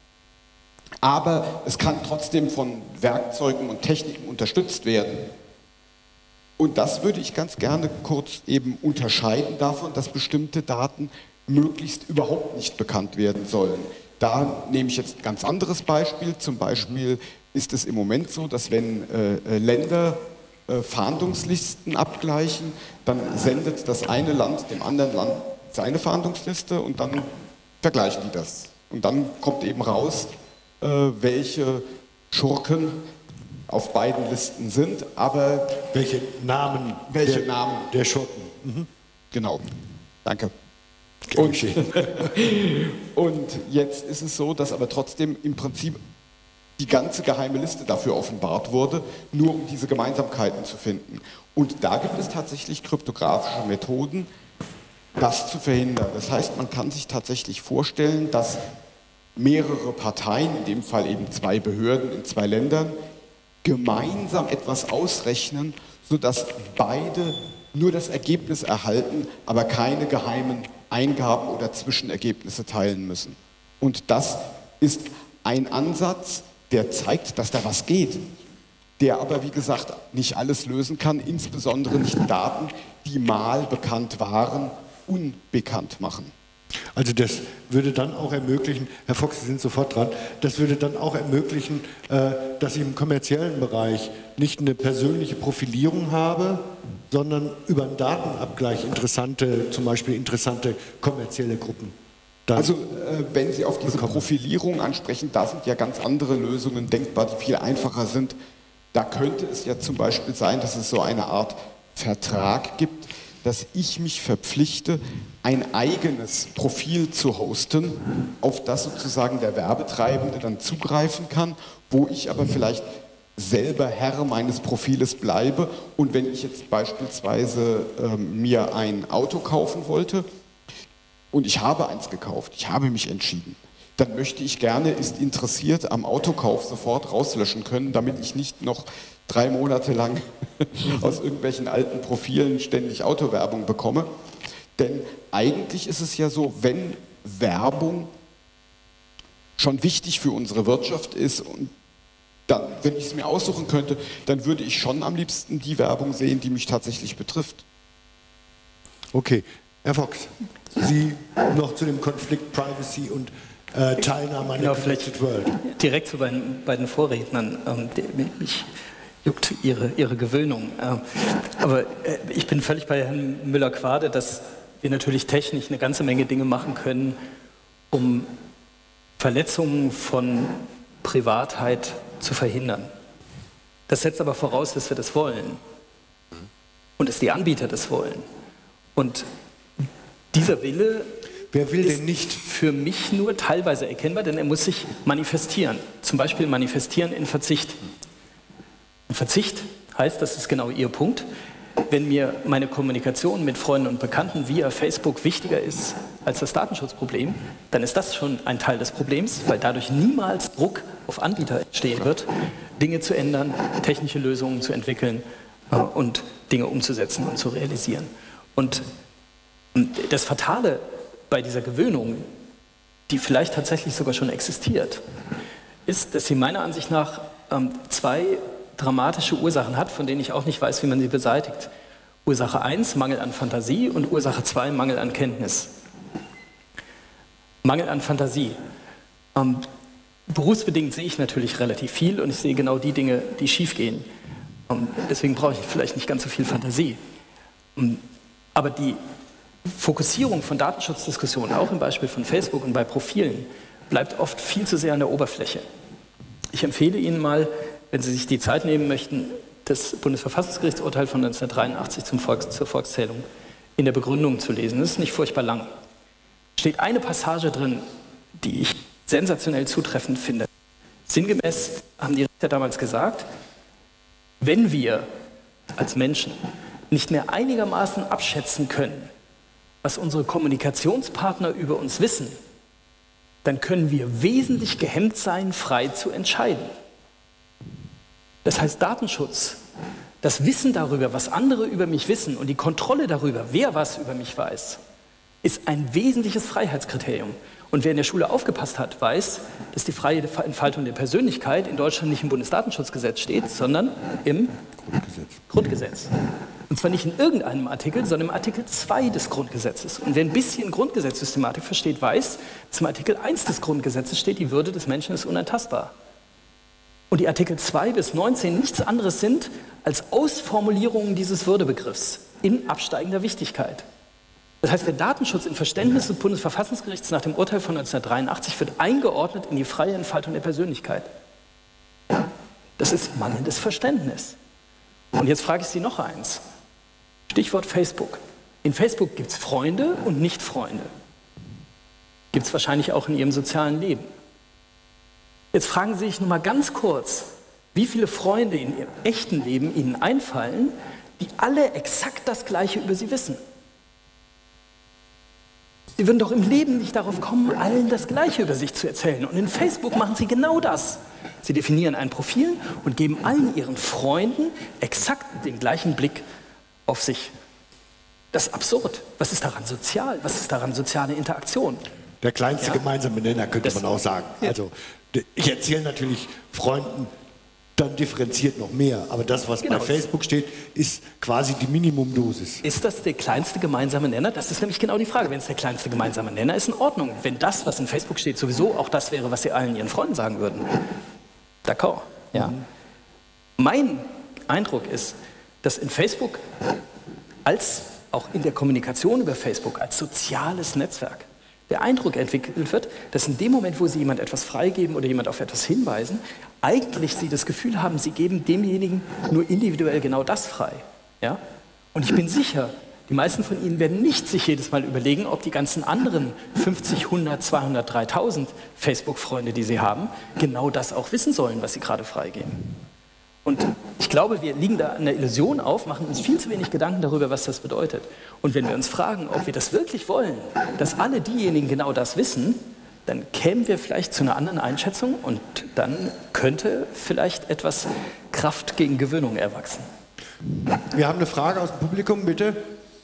aber es kann trotzdem von Werkzeugen und Techniken unterstützt werden. Und das würde ich ganz gerne kurz eben unterscheiden davon, dass bestimmte Daten möglichst überhaupt nicht bekannt werden sollen. Da nehme ich jetzt ein ganz anderes Beispiel. Zum Beispiel ist es im Moment so, dass wenn äh, Länder äh, Fahndungslisten abgleichen, dann sendet das eine Land dem anderen Land seine Fahndungsliste und dann vergleichen die das. Und dann kommt eben raus, äh, welche Schurken auf beiden Listen sind, aber welche Namen, welche der, Namen der Schurken. Mhm. Genau. Danke. Und, und jetzt ist es so, dass aber trotzdem im Prinzip die ganze geheime Liste dafür offenbart wurde, nur um diese Gemeinsamkeiten zu finden. Und da gibt es tatsächlich kryptografische Methoden, das zu verhindern. Das heißt, man kann sich tatsächlich vorstellen, dass mehrere Parteien, in dem Fall eben zwei Behörden in zwei Ländern, gemeinsam etwas ausrechnen, sodass beide nur das Ergebnis erhalten, aber keine geheimen Eingaben oder Zwischenergebnisse teilen müssen. Und das ist ein Ansatz, der zeigt, dass da was geht, der aber, wie gesagt, nicht alles lösen kann, insbesondere nicht Daten, die mal bekannt waren, unbekannt machen. Also das würde dann auch ermöglichen, Herr Fox, Sie sind sofort dran, das würde dann auch ermöglichen, äh, dass ich im kommerziellen Bereich nicht eine persönliche Profilierung habe, sondern über einen Datenabgleich interessante, zum Beispiel interessante kommerzielle Gruppen. Also äh, wenn Sie auf diese bekommen. Profilierung ansprechen, da sind ja ganz andere Lösungen denkbar, die viel einfacher sind. Da könnte es ja zum Beispiel sein, dass es so eine Art Vertrag gibt, dass ich mich verpflichte, ein eigenes Profil zu hosten, auf das sozusagen der Werbetreibende dann zugreifen kann, wo ich aber vielleicht selber Herr meines Profiles bleibe. Und wenn ich jetzt beispielsweise äh, mir ein Auto kaufen wollte und ich habe eins gekauft, ich habe mich entschieden, dann möchte ich gerne, ist interessiert, am Autokauf sofort rauslöschen können, damit ich nicht noch drei Monate lang aus irgendwelchen alten Profilen ständig Autowerbung bekomme. Denn eigentlich ist es ja so, wenn Werbung schon wichtig für unsere Wirtschaft ist, und dann, wenn ich es mir aussuchen könnte, dann würde ich schon am liebsten die Werbung sehen, die mich tatsächlich betrifft. Okay, Herr Fox, Sie noch zu dem Konflikt Privacy und äh, Teilnahme an der Connected World. Direkt zu beiden, beiden Vorrednern. Ähm, mich juckt ihre, ihre Gewöhnung. Ähm, aber äh, ich bin völlig bei Herrn Müller-Quade, dass wir natürlich technisch eine ganze Menge Dinge machen können, um Verletzungen von Privatheit zu verhindern. Das setzt aber voraus, dass wir das wollen und dass die Anbieter das wollen. Und dieser Wille Wer will ist denn nicht? für mich nur teilweise erkennbar, denn er muss sich manifestieren. Zum Beispiel manifestieren in Verzicht. Und Verzicht heißt, das ist genau Ihr Punkt, wenn mir meine Kommunikation mit Freunden und Bekannten via Facebook wichtiger ist als das Datenschutzproblem, dann ist das schon ein Teil des Problems, weil dadurch niemals Druck auf Anbieter entstehen wird, Dinge zu ändern, technische Lösungen zu entwickeln äh, und Dinge umzusetzen und zu realisieren. Und das Fatale bei dieser Gewöhnung, die vielleicht tatsächlich sogar schon existiert, ist, dass sie meiner Ansicht nach ähm, zwei dramatische Ursachen hat, von denen ich auch nicht weiß, wie man sie beseitigt. Ursache eins, Mangel an Fantasie, und Ursache zwei, Mangel an Kenntnis. Mangel an Fantasie. Ähm, berufsbedingt sehe ich natürlich relativ viel und ich sehe genau die Dinge, die schiefgehen. Ähm, deswegen brauche ich vielleicht nicht ganz so viel Fantasie. Ähm, aber die Fokussierung von Datenschutzdiskussionen, auch im Beispiel von Facebook und bei Profilen, bleibt oft viel zu sehr an der Oberfläche. Ich empfehle Ihnen mal, wenn Sie sich die Zeit nehmen möchten, das Bundesverfassungsgerichtsurteil von neunzehnhundertdreiundachtzig zum Volks-, zur Volkszählung in der Begründung zu lesen. Das ist nicht furchtbar lang. Steht eine Passage drin, die ich sensationell zutreffend finde. Sinngemäß haben die Richter damals gesagt, wenn wir als Menschen nicht mehr einigermaßen abschätzen können, was unsere Kommunikationspartner über uns wissen, dann können wir wesentlich gehemmt sein, frei zu entscheiden. Das heißt, Datenschutz, das Wissen darüber, was andere über mich wissen und die Kontrolle darüber, wer was über mich weiß, ist ein wesentliches Freiheitskriterium. Und wer in der Schule aufgepasst hat, weiß, dass die freie Entfaltung der Persönlichkeit in Deutschland nicht im Bundesdatenschutzgesetz steht, sondern im Grundgesetz. Grundgesetz. Und zwar nicht in irgendeinem Artikel, sondern im Artikel zwei des Grundgesetzes. Und wer ein bisschen Grundgesetzsystematik versteht, weiß, dass im Artikel eins des Grundgesetzes steht, die Würde des Menschen ist unantastbar. Und die Artikel zwei bis neunzehn nichts anderes sind als Ausformulierungen dieses Würdebegriffs in absteigender Wichtigkeit. Das heißt, der Datenschutz im Verständnis des Bundesverfassungsgerichts nach dem Urteil von neunzehnhundertdreiundachtzig wird eingeordnet in die freie Entfaltung der Persönlichkeit. Das ist mangelndes Verständnis. Und jetzt frage ich Sie noch eins. Stichwort Facebook. In Facebook gibt es Freunde und Nicht-Freunde. Gibt es wahrscheinlich auch in Ihrem sozialen Leben. Jetzt fragen Sie sich nur mal ganz kurz, wie viele Freunde in Ihrem echten Leben Ihnen einfallen, die alle exakt das Gleiche über Sie wissen. Sie würden doch im Leben nicht darauf kommen, allen das Gleiche über sich zu erzählen. Und in Facebook machen Sie genau das. Sie definieren ein Profil und geben allen Ihren Freunden exakt den gleichen Blick auf sich. Das ist absurd. Was ist daran sozial? Was ist daran soziale Interaktion? Der kleinste Ja. gemeinsame Nenner, könnte Das- man auch sagen. Ja. Also, d- ich erzähle natürlich Freunden dann differenziert noch mehr, aber das, was Genau. bei Facebook steht, ist quasi die Minimumdosis. Ist das der kleinste gemeinsame Nenner? Das ist nämlich genau die Frage. Wenn es der kleinste gemeinsame Nenner ist, in Ordnung. Wenn das, was in Facebook steht, sowieso auch das wäre, was Sie allen Ihren Freunden sagen würden. D'accord. Ja. Mhm. Mein Eindruck ist, dass in Facebook als auch in der Kommunikation über Facebook als soziales Netzwerk der Eindruck entwickelt wird, dass in dem Moment, wo Sie jemand etwas freigeben oder jemand auf etwas hinweisen, eigentlich Sie das Gefühl haben, Sie geben demjenigen nur individuell genau das frei. Ja? Und ich bin sicher, die meisten von Ihnen werden nicht sich jedes Mal überlegen, ob die ganzen anderen fünfzig, hundert, zweihundert, dreitausend Facebook-Freunde, die Sie haben, genau das auch wissen sollen, was Sie gerade freigeben. Und ich glaube, wir liegen da an der Illusion auf, machen uns viel zu wenig Gedanken darüber, was das bedeutet. Und wenn wir uns fragen, ob wir das wirklich wollen, dass alle diejenigen genau das wissen, dann kämen wir vielleicht zu einer anderen Einschätzung und dann könnte vielleicht etwas Kraft gegen Gewöhnung erwachsen. Wir haben eine Frage aus dem Publikum, bitte.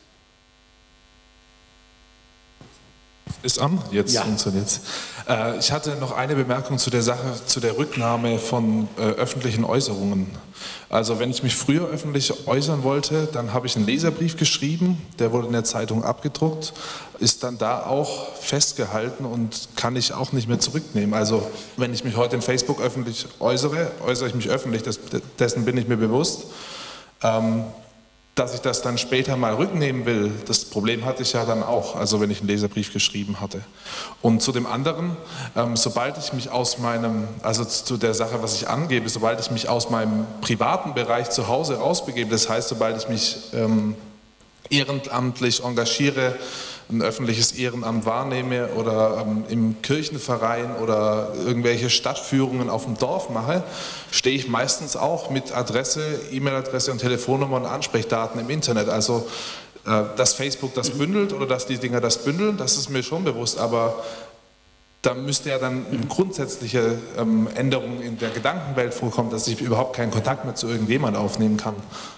Ist an, jetzt Ja. funktioniert's. Äh, ich hatte noch eine Bemerkung zu der Sache, zu der Rücknahme von äh, öffentlichen Äußerungen. Also wenn ich mich früher öffentlich äußern wollte, dann habe ich einen Leserbrief geschrieben, der wurde in der Zeitung abgedruckt, ist dann da auch festgehalten und kann ich auch nicht mehr zurücknehmen. Also wenn ich mich heute in Facebook öffentlich äußere, äußere ich mich öffentlich, das, dessen bin ich mir bewusst. Ähm, Dass ich das dann später mal rücknehmen will, das Problem hatte ich ja dann auch, also wenn ich einen Leserbrief geschrieben hatte. Und zu dem anderen, ähm, sobald ich mich aus meinem, also zu der Sache, was ich angebe, sobald ich mich aus meinem privaten Bereich zu Hause rausbegebe, das heißt, sobald ich mich ähm, ehrenamtlich engagiere, ein öffentliches Ehrenamt wahrnehme oder ähm, im Kirchenverein oder irgendwelche Stadtführungen auf dem Dorf mache, stehe ich meistens auch mit Adresse, E-Mail-Adresse und Telefonnummer und Ansprechdaten im Internet. Also äh, dass Facebook das bündelt oder dass die Dinger das bündeln, das ist mir schon bewusst, aber da müsste ja dann eine grundsätzliche ähm, Änderung in der Gedankenwelt vorkommen, dass ich überhaupt keinen Kontakt mehr zu irgendjemand aufnehmen kann.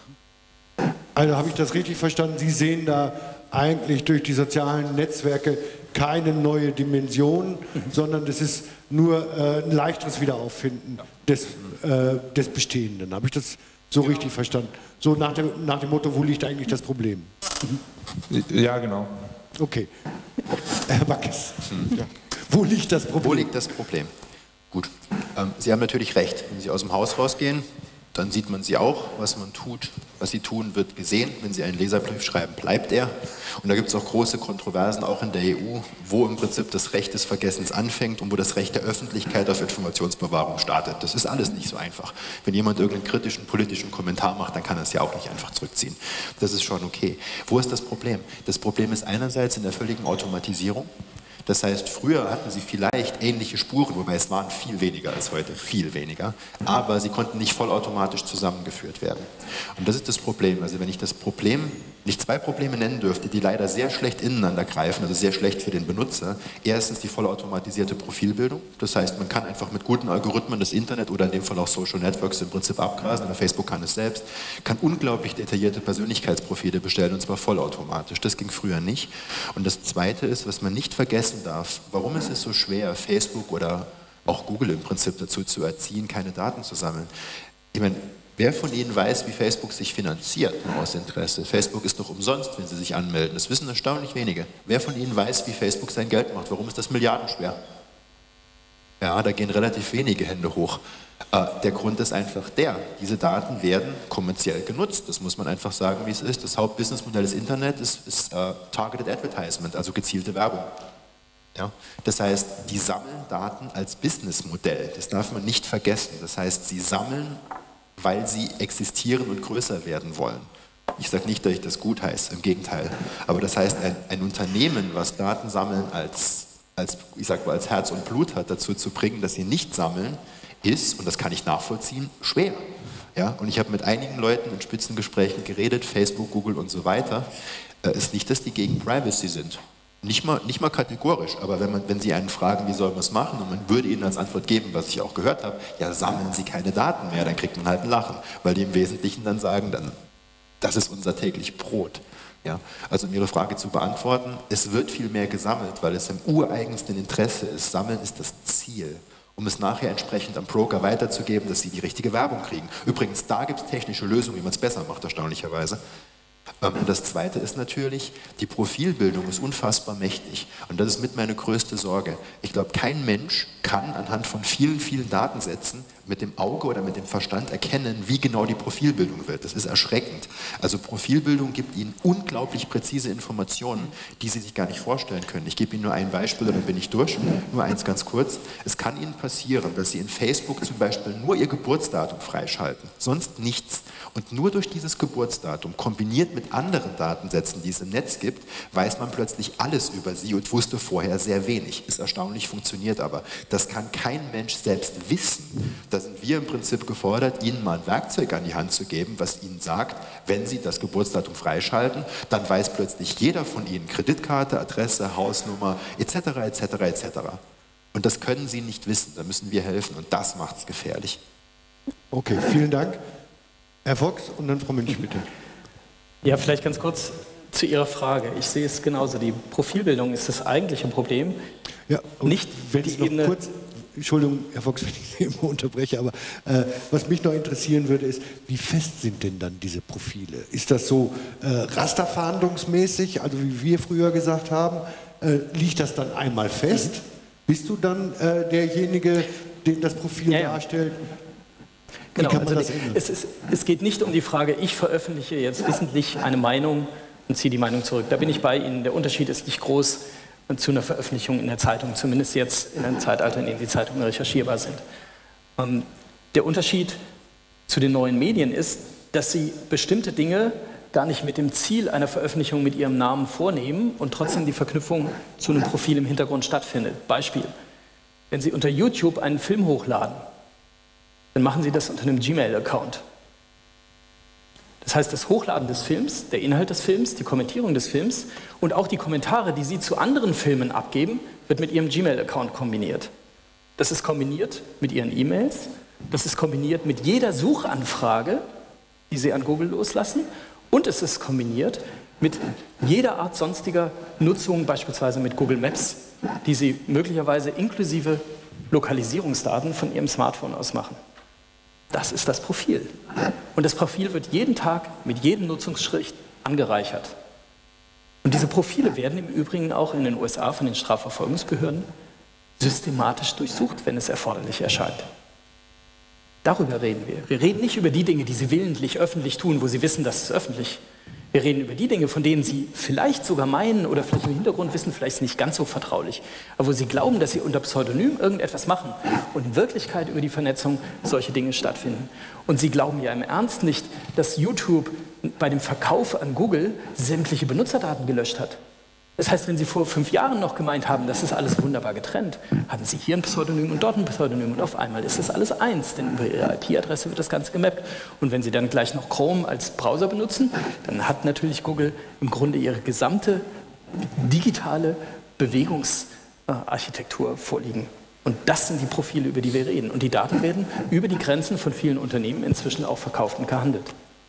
Also habe ich das richtig verstanden? Sie sehen da eigentlich durch die sozialen Netzwerke keine neue Dimension, sondern das ist nur äh, ein leichteres Wiederauffinden des, äh, des Bestehenden. Habe ich das so richtig verstanden? So nach dem, nach dem Motto, wo liegt eigentlich das Problem? Ja, genau. Okay. Herr Backes, ja. Wo liegt das Problem? Wo liegt das Problem? Gut, ähm, Sie haben natürlich recht. Wenn Sie aus dem Haus rausgehen, dann sieht man Sie auch. Was man tut, was Sie tun, wird gesehen. Wenn Sie einen Leserbrief schreiben, bleibt er. Und da gibt es auch große Kontroversen, auch in der E U, wo im Prinzip das Recht des Vergessens anfängt und wo das Recht der Öffentlichkeit auf Informationsbewahrung startet. Das ist alles nicht so einfach. Wenn jemand irgendeinen kritischen politischen Kommentar macht, dann kann er es ja auch nicht einfach zurückziehen. Das ist schon okay. Wo ist das Problem? Das Problem ist einerseits in der völligen Automatisierung. Das heißt, früher hatten sie vielleicht ähnliche Spuren, wobei es waren viel weniger als heute, viel weniger, aber sie konnten nicht vollautomatisch zusammengeführt werden. Und das ist das Problem. Also wenn ich das Problem, nicht zwei Probleme nennen dürfte, die leider sehr schlecht ineinander greifen, also sehr schlecht für den Benutzer. Erstens die vollautomatisierte Profilbildung. Das heißt, man kann einfach mit guten Algorithmen das Internet oder in dem Fall auch Social Networks im Prinzip abgrasen, oder Facebook kann es selbst, kann unglaublich detaillierte Persönlichkeitsprofile bestellen und zwar vollautomatisch. Das ging früher nicht. Und das Zweite ist, was man nicht vergessen darf, warum ist es so schwer, Facebook oder auch Google im Prinzip dazu zu erziehen, keine Daten zu sammeln? Ich meine, wer von Ihnen weiß, wie Facebook sich finanziert, nur aus Interesse? Facebook ist doch umsonst, wenn Sie sich anmelden. Das wissen erstaunlich wenige. Wer von Ihnen weiß, wie Facebook sein Geld macht? Warum ist das milliardenschwer? Ja, da gehen relativ wenige Hände hoch. Äh, der Grund ist einfach der, diese Daten werden kommerziell genutzt. Das muss man einfach sagen, wie es ist. Das Hauptbusinessmodell des Internet ist, ist äh, Targeted Advertisement, also gezielte Werbung. Ja, das heißt, die sammeln Daten als Businessmodell. Das darf man nicht vergessen. Das heißt, sie sammeln, weil sie existieren und größer werden wollen. Ich sage nicht, dass ich das gut heiße, im Gegenteil. Aber das heißt, ein, ein Unternehmen, was Daten sammeln als, als, ich sag mal, als Herz und Blut hat, dazu zu bringen, dass sie nicht sammeln, ist, und das kann ich nachvollziehen, schwer. Ja, und ich habe mit einigen Leuten in Spitzengesprächen geredet, Facebook, Google und so weiter. Es ist nicht, dass die gegen Privacy sind. Nicht mal, nicht mal kategorisch, aber wenn, man, wenn Sie einen fragen, wie soll man es machen, und man würde Ihnen als Antwort geben, was ich auch gehört habe, ja, sammeln Sie keine Daten mehr, dann kriegt man halt ein Lachen, weil die im Wesentlichen dann sagen, dann, das ist unser täglich Brot. Ja, also um Ihre Frage zu beantworten, es wird viel mehr gesammelt, weil es im ureigensten Interesse ist. Sammeln ist das Ziel, um es nachher entsprechend am Broker weiterzugeben, dass sie die richtige Werbung kriegen. Übrigens, da gibt es technische Lösungen, wie man es besser macht, erstaunlicherweise. Und das Zweite ist natürlich, die Profilbildung ist unfassbar mächtig. Und das ist mit meine größte Sorge. Ich glaube, kein Mensch kann anhand von vielen, vielen Datensätzen mit dem Auge oder mit dem Verstand erkennen, wie genau die Profilbildung wird. Das ist erschreckend. Also Profilbildung gibt Ihnen unglaublich präzise Informationen, die Sie sich gar nicht vorstellen können. Ich gebe Ihnen nur ein Beispiel, dann bin ich durch. Nur eins ganz kurz. Es kann Ihnen passieren, dass Sie in Facebook zum Beispiel nur Ihr Geburtsdatum freischalten, sonst nichts. Und nur durch dieses Geburtsdatum, kombiniert mit anderen Datensätzen, die es im Netz gibt, weiß man plötzlich alles über Sie und wusste vorher sehr wenig. Ist erstaunlich, funktioniert aber. Das kann kein Mensch selbst wissen. Da sind wir im Prinzip gefordert, Ihnen mal ein Werkzeug an die Hand zu geben, was Ihnen sagt, wenn Sie das Geburtsdatum freischalten, dann weiß plötzlich jeder von Ihnen Kreditkarte, Adresse, Hausnummer et cetera et cetera et cetera. Und das können Sie nicht wissen, da müssen wir helfen und das macht es gefährlich. Okay, vielen Dank. Herr Fox und dann Frau Münch, bitte. Ja, vielleicht ganz kurz zu Ihrer Frage. Ich sehe es genauso. Die Profilbildung ist das eigentliche Problem. Ja, nicht wenn die ich noch Ebene. kurz, Entschuldigung, Herr Fox, wenn ich Sie immer unterbreche, aber äh, was mich noch interessieren würde, ist, wie fest sind denn dann diese Profile? Ist das so äh, rasterfahndungsmäßig, also wie wir früher gesagt haben, äh, liegt das dann einmal fest? Bist du dann äh, derjenige, den das Profil Ja, ja. darstellt? Genau, Wie kann man also das ändern? es, ist, es geht nicht um die Frage, ich veröffentliche jetzt wissentlich eine Meinung und ziehe die Meinung zurück. Da bin ich bei Ihnen. Der Unterschied ist nicht groß zu einer Veröffentlichung in der Zeitung, zumindest jetzt in einem Zeitalter, in dem die Zeitungen recherchierbar sind. Ähm, der Unterschied zu den neuen Medien ist, dass sie bestimmte Dinge gar nicht mit dem Ziel einer Veröffentlichung mit ihrem Namen vornehmen und trotzdem die Verknüpfung zu einem Profil im Hintergrund stattfindet. Beispiel, wenn Sie unter YouTube einen Film hochladen, dann machen Sie das unter einem Gmail-Account. Das heißt, das Hochladen des Films, der Inhalt des Films, die Kommentierung des Films und auch die Kommentare, die Sie zu anderen Filmen abgeben, wird mit Ihrem Gmail-Account kombiniert. Das ist kombiniert mit Ihren E-Mails, das ist kombiniert mit jeder Suchanfrage, die Sie an Google loslassen, und es ist kombiniert mit jeder Art sonstiger Nutzung, beispielsweise mit Google Maps, die Sie möglicherweise inklusive Lokalisierungsdaten von Ihrem Smartphone aus machen. Das ist das Profil. Und das Profil wird jeden Tag mit jedem Nutzungsschritt angereichert. Und diese Profile werden im Übrigen auch in den U S A von den Strafverfolgungsbehörden systematisch durchsucht, wenn es erforderlich erscheint. Darüber reden wir. Wir reden nicht über die Dinge, die Sie willentlich öffentlich tun, wo Sie wissen, dass es öffentlich ist. Wir reden über die Dinge, von denen Sie vielleicht sogar meinen oder vielleicht im Hintergrund wissen, vielleicht ist es nicht ganz so vertraulich, aber wo Sie glauben, dass Sie unter Pseudonym irgendetwas machen und in Wirklichkeit über die Vernetzung solche Dinge stattfinden. Und Sie glauben ja im Ernst nicht, dass YouTube bei dem Verkauf an Google sämtliche Benutzerdaten gelöscht hat. Das heißt, wenn Sie vor fünf Jahren noch gemeint haben, das ist alles wunderbar getrennt, hatten Sie hier ein Pseudonym und dort ein Pseudonym und auf einmal ist das alles eins, denn über Ihre I P-Adresse wird das Ganze gemappt. Und wenn Sie dann gleich noch Chrome als Browser benutzen, dann hat natürlich Google im Grunde ihre gesamte digitale Bewegungsarchitektur vorliegen. Und das sind die Profile, über die wir reden. Und die Daten werden über die Grenzen von vielen Unternehmen inzwischen auch verkauft und gehandelt.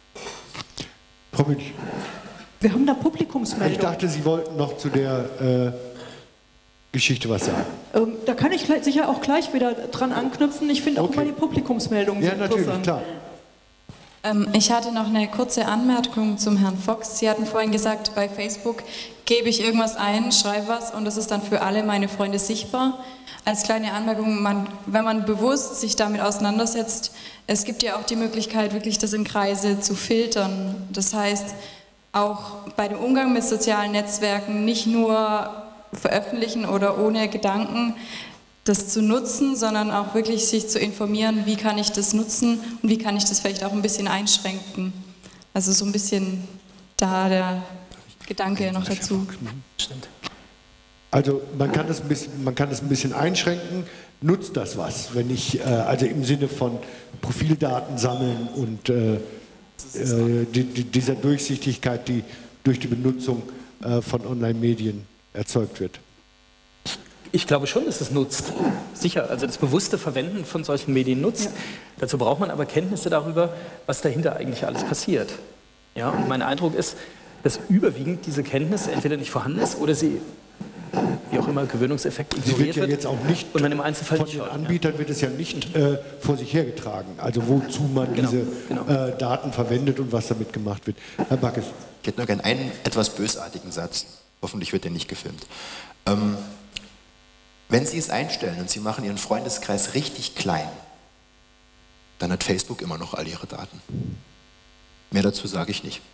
Frau Münch. Wir haben da Publikumsmeldungen. Ich dachte, Sie wollten noch zu der äh, Geschichte was sagen. Ähm, da kann ich gleich, sicher auch gleich wieder dran anknüpfen. Ich finde auch Okay. immer die Publikumsmeldungen Ja, sind natürlich, interessant. klar. Ähm, ich hatte noch eine kurze Anmerkung zum Herrn Fox. Sie hatten vorhin gesagt, bei Facebook gebe ich irgendwas ein, schreibe was und das ist dann für alle meine Freunde sichtbar. Als kleine Anmerkung, man, wenn man bewusst sich damit auseinandersetzt, es gibt ja auch die Möglichkeit, wirklich das in Kreise zu filtern. Das heißt, auch bei dem Umgang mit sozialen Netzwerken nicht nur veröffentlichen oder ohne Gedanken das zu nutzen, sondern auch wirklich sich zu informieren, wie kann ich das nutzen und wie kann ich das vielleicht auch ein bisschen einschränken. Also so ein bisschen da der Gedanke noch dazu. Stimmt. Also man kann das ein bisschen, man kann das ein bisschen einschränken. Nutzt das was, wenn ich, äh, also im Sinne von Profildaten sammeln und äh, äh, die, die, dieser Durchsichtigkeit, die durch die Benutzung äh, von Online-Medien erzeugt wird? Ich glaube schon, dass es nutzt. Sicher, also das bewusste Verwenden von solchen Medien nutzt. Ja. Dazu braucht man aber Kenntnisse darüber, was dahinter eigentlich alles passiert. Ja, und mein Eindruck ist, dass überwiegend diese Kenntnis entweder nicht vorhanden ist oder sie, wie auch immer, Gewöhnungseffekt Sie ignoriert wird ja wird. jetzt auch nicht, und man im Einzelfall von nicht den schaut, Anbietern wird es ja nicht äh, vor sich hergetragen, also wozu man Genau, diese genau. Äh, Daten verwendet und was damit gemacht wird. Herr Backes. Ich hätte nur gerne einen etwas bösartigen Satz. Hoffentlich wird der nicht gefilmt. Ähm, wenn Sie es einstellen und Sie machen Ihren Freundeskreis richtig klein, dann hat Facebook immer noch all Ihre Daten. Mehr dazu sage ich nicht.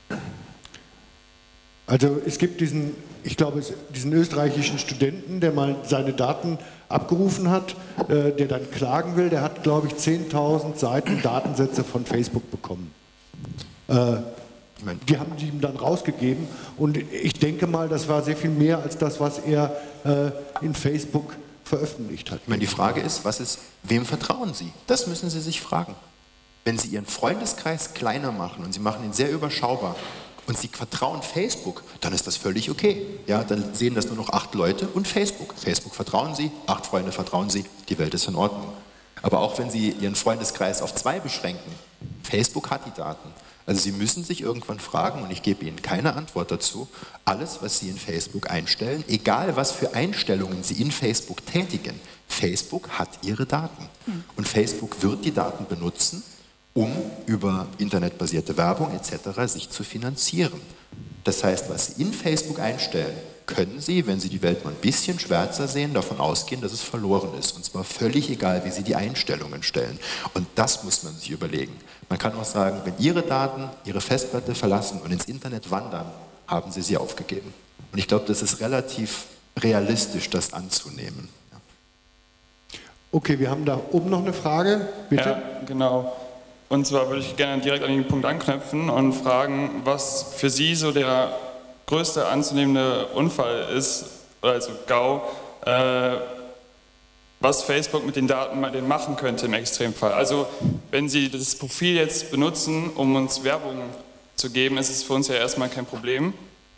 Also es gibt diesen, ich glaube, es- diesen österreichischen Studenten, der mal seine Daten abgerufen hat, äh, der dann klagen will, der hat, glaube ich, zehntausend Seiten Datensätze von Facebook bekommen. Äh, Ich meine, die haben sie ihm dann rausgegeben und ich denke mal, das war sehr viel mehr als das, was er äh, in Facebook veröffentlicht hat. Ich meine, die Frage ist, was ist, wem vertrauen Sie? Das müssen Sie sich fragen. Wenn Sie Ihren Freundeskreis kleiner machen und Sie machen ihn sehr überschaubar und Sie vertrauen Facebook, dann ist das völlig okay. Ja, dann sehen das nur noch acht Leute und Facebook. Facebook vertrauen Sie, acht Freunde vertrauen Sie, die Welt ist in Ordnung. Aber auch wenn Sie Ihren Freundeskreis auf zwei beschränken, Facebook hat die Daten. Also Sie müssen sich irgendwann fragen, und ich gebe Ihnen keine Antwort dazu, alles, was Sie in Facebook einstellen, egal was für Einstellungen Sie in Facebook tätigen, Facebook hat Ihre Daten. Und Facebook wird die Daten benutzen, um über internetbasierte Werbung et cetera sich zu finanzieren. Das heißt, was Sie in Facebook einstellen, können Sie, wenn Sie die Welt mal ein bisschen schwärzer sehen, davon ausgehen, dass es verloren ist. Und zwar völlig egal, wie Sie die Einstellungen stellen. Und das muss man sich überlegen. Man kann auch sagen, wenn Ihre Daten Ihre Festplatte verlassen und ins Internet wandern, haben Sie sie aufgegeben. Und ich glaube, das ist relativ realistisch, das anzunehmen. Okay, wir haben da oben noch eine Frage, bitte. Ja, genau. Und zwar würde ich gerne direkt an den Punkt anknüpfen und fragen, was für Sie so der größte anzunehmende Unfall ist, also GAU, äh, was Facebook mit den Daten mal denn machen könnte im Extremfall. Also wenn Sie das Profil jetzt benutzen, um uns Werbung zu geben, ist es für uns ja erstmal kein Problem.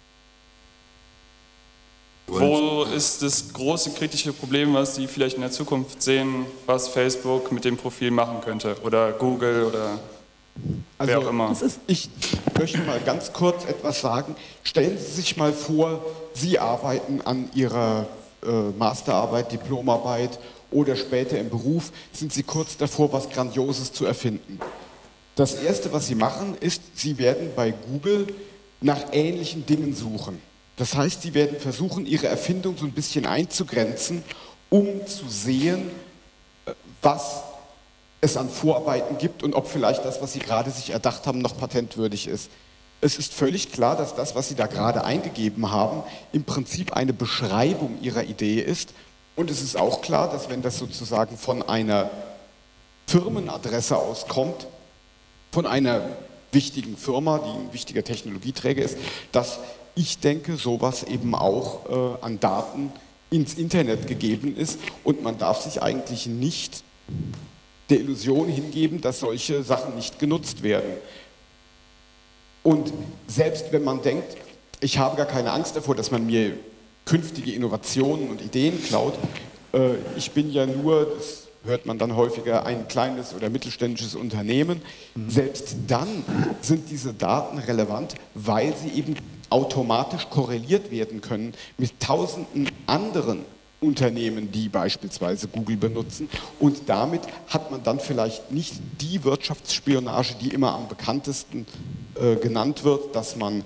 Wo ist das große kritische Problem, was Sie vielleicht in der Zukunft sehen, was Facebook mit dem Profil machen könnte? Oder Google oder wer auch immer? Das ist Ich möchte mal ganz kurz etwas sagen. Stellen Sie sich mal vor, Sie arbeiten an Ihrer äh, Masterarbeit, Diplomarbeit oder später im Beruf, sind Sie kurz davor, was Grandioses zu erfinden. Das Erste, was Sie machen, ist, Sie werden bei Google nach ähnlichen Dingen suchen. Das heißt, Sie werden versuchen, Ihre Erfindung so ein bisschen einzugrenzen, um zu sehen, äh, was es an Vorarbeiten gibt und ob vielleicht das, was Sie gerade sich erdacht haben, noch patentwürdig ist. Es ist völlig klar, dass das, was Sie da gerade eingegeben haben, im Prinzip eine Beschreibung Ihrer Idee ist. Und es ist auch klar, dass wenn das sozusagen von einer Firmenadresse auskommt, von einer wichtigen Firma, die ein wichtiger Technologieträger ist, dass ich denke, sowas eben auch äh, an Daten ins Internet gegeben ist. Und man darf sich eigentlich nicht der Illusion hingeben, dass solche Sachen nicht genutzt werden. Und selbst wenn man denkt, ich habe gar keine Angst davor, dass man mir künftige Innovationen und Ideen klaut, äh, ich bin ja nur, das hört man dann häufiger, ein kleines oder mittelständisches Unternehmen, mhm. Selbst dann sind diese Daten relevant, weil sie eben automatisch korreliert werden können mit tausenden anderen Unternehmen, die beispielsweise Google benutzen. Und damit hat man dann vielleicht nicht die Wirtschaftsspionage, die immer am bekanntesten äh, genannt wird, dass man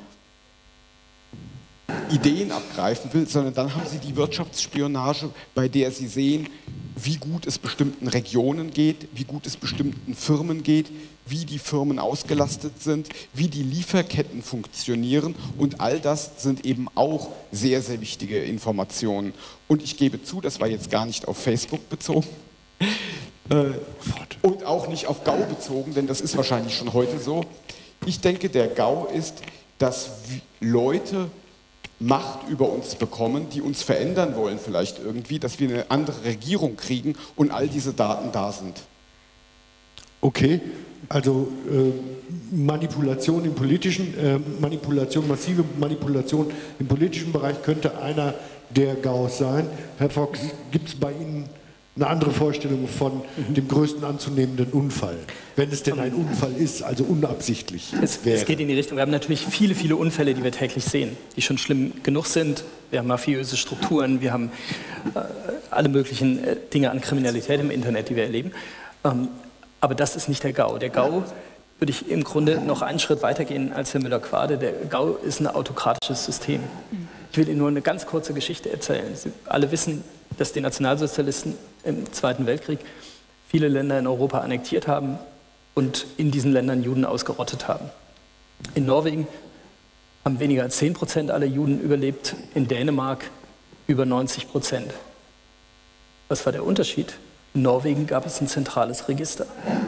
Ideen abgreifen will, sondern dann haben Sie die Wirtschaftsspionage, bei der Sie sehen, wie gut es bestimmten Regionen geht, wie gut es bestimmten Firmen geht, wie die Firmen ausgelastet sind, wie die Lieferketten funktionieren und all das sind eben auch sehr, sehr wichtige Informationen. Und ich gebe zu, das war jetzt gar nicht auf Facebook bezogen äh, und auch nicht auf GAU bezogen, denn das ist wahrscheinlich schon heute so. Ich denke, der GAU ist, dass Leute Macht über uns bekommen, die uns verändern wollen vielleicht irgendwie, dass wir eine andere Regierung kriegen und all diese Daten da sind. Okay, also äh, Manipulation im politischen, äh, Manipulation, massive Manipulation im politischen Bereich könnte einer der GAUs sein. Herr Fox, gibt es bei Ihnen eine andere Vorstellung von dem größten anzunehmenden Unfall, wenn es denn ein Unfall ist, also unabsichtlich es, wäre. Es geht in die Richtung. Wir haben natürlich viele, viele Unfälle, die wir täglich sehen, die schon schlimm genug sind. Wir haben mafiöse Strukturen, wir haben äh, alle möglichen äh, Dinge an Kriminalität im Internet, die wir erleben. Ähm, aber das ist nicht der GAU. Der GAU würde ich im Grunde noch einen Schritt weiter gehen als Herr Müller-Quade. Der GAU ist ein autokratisches System. Ich will Ihnen nur eine ganz kurze Geschichte erzählen. Sie alle wissen, dass die Nationalsozialisten im Zweiten Weltkrieg viele Länder in Europa annektiert haben und in diesen Ländern Juden ausgerottet haben. In Norwegen haben weniger als zehn Prozent aller Juden überlebt, in Dänemark über neunzig Prozent. Was war der Unterschied? In Norwegen gab es ein zentrales Register.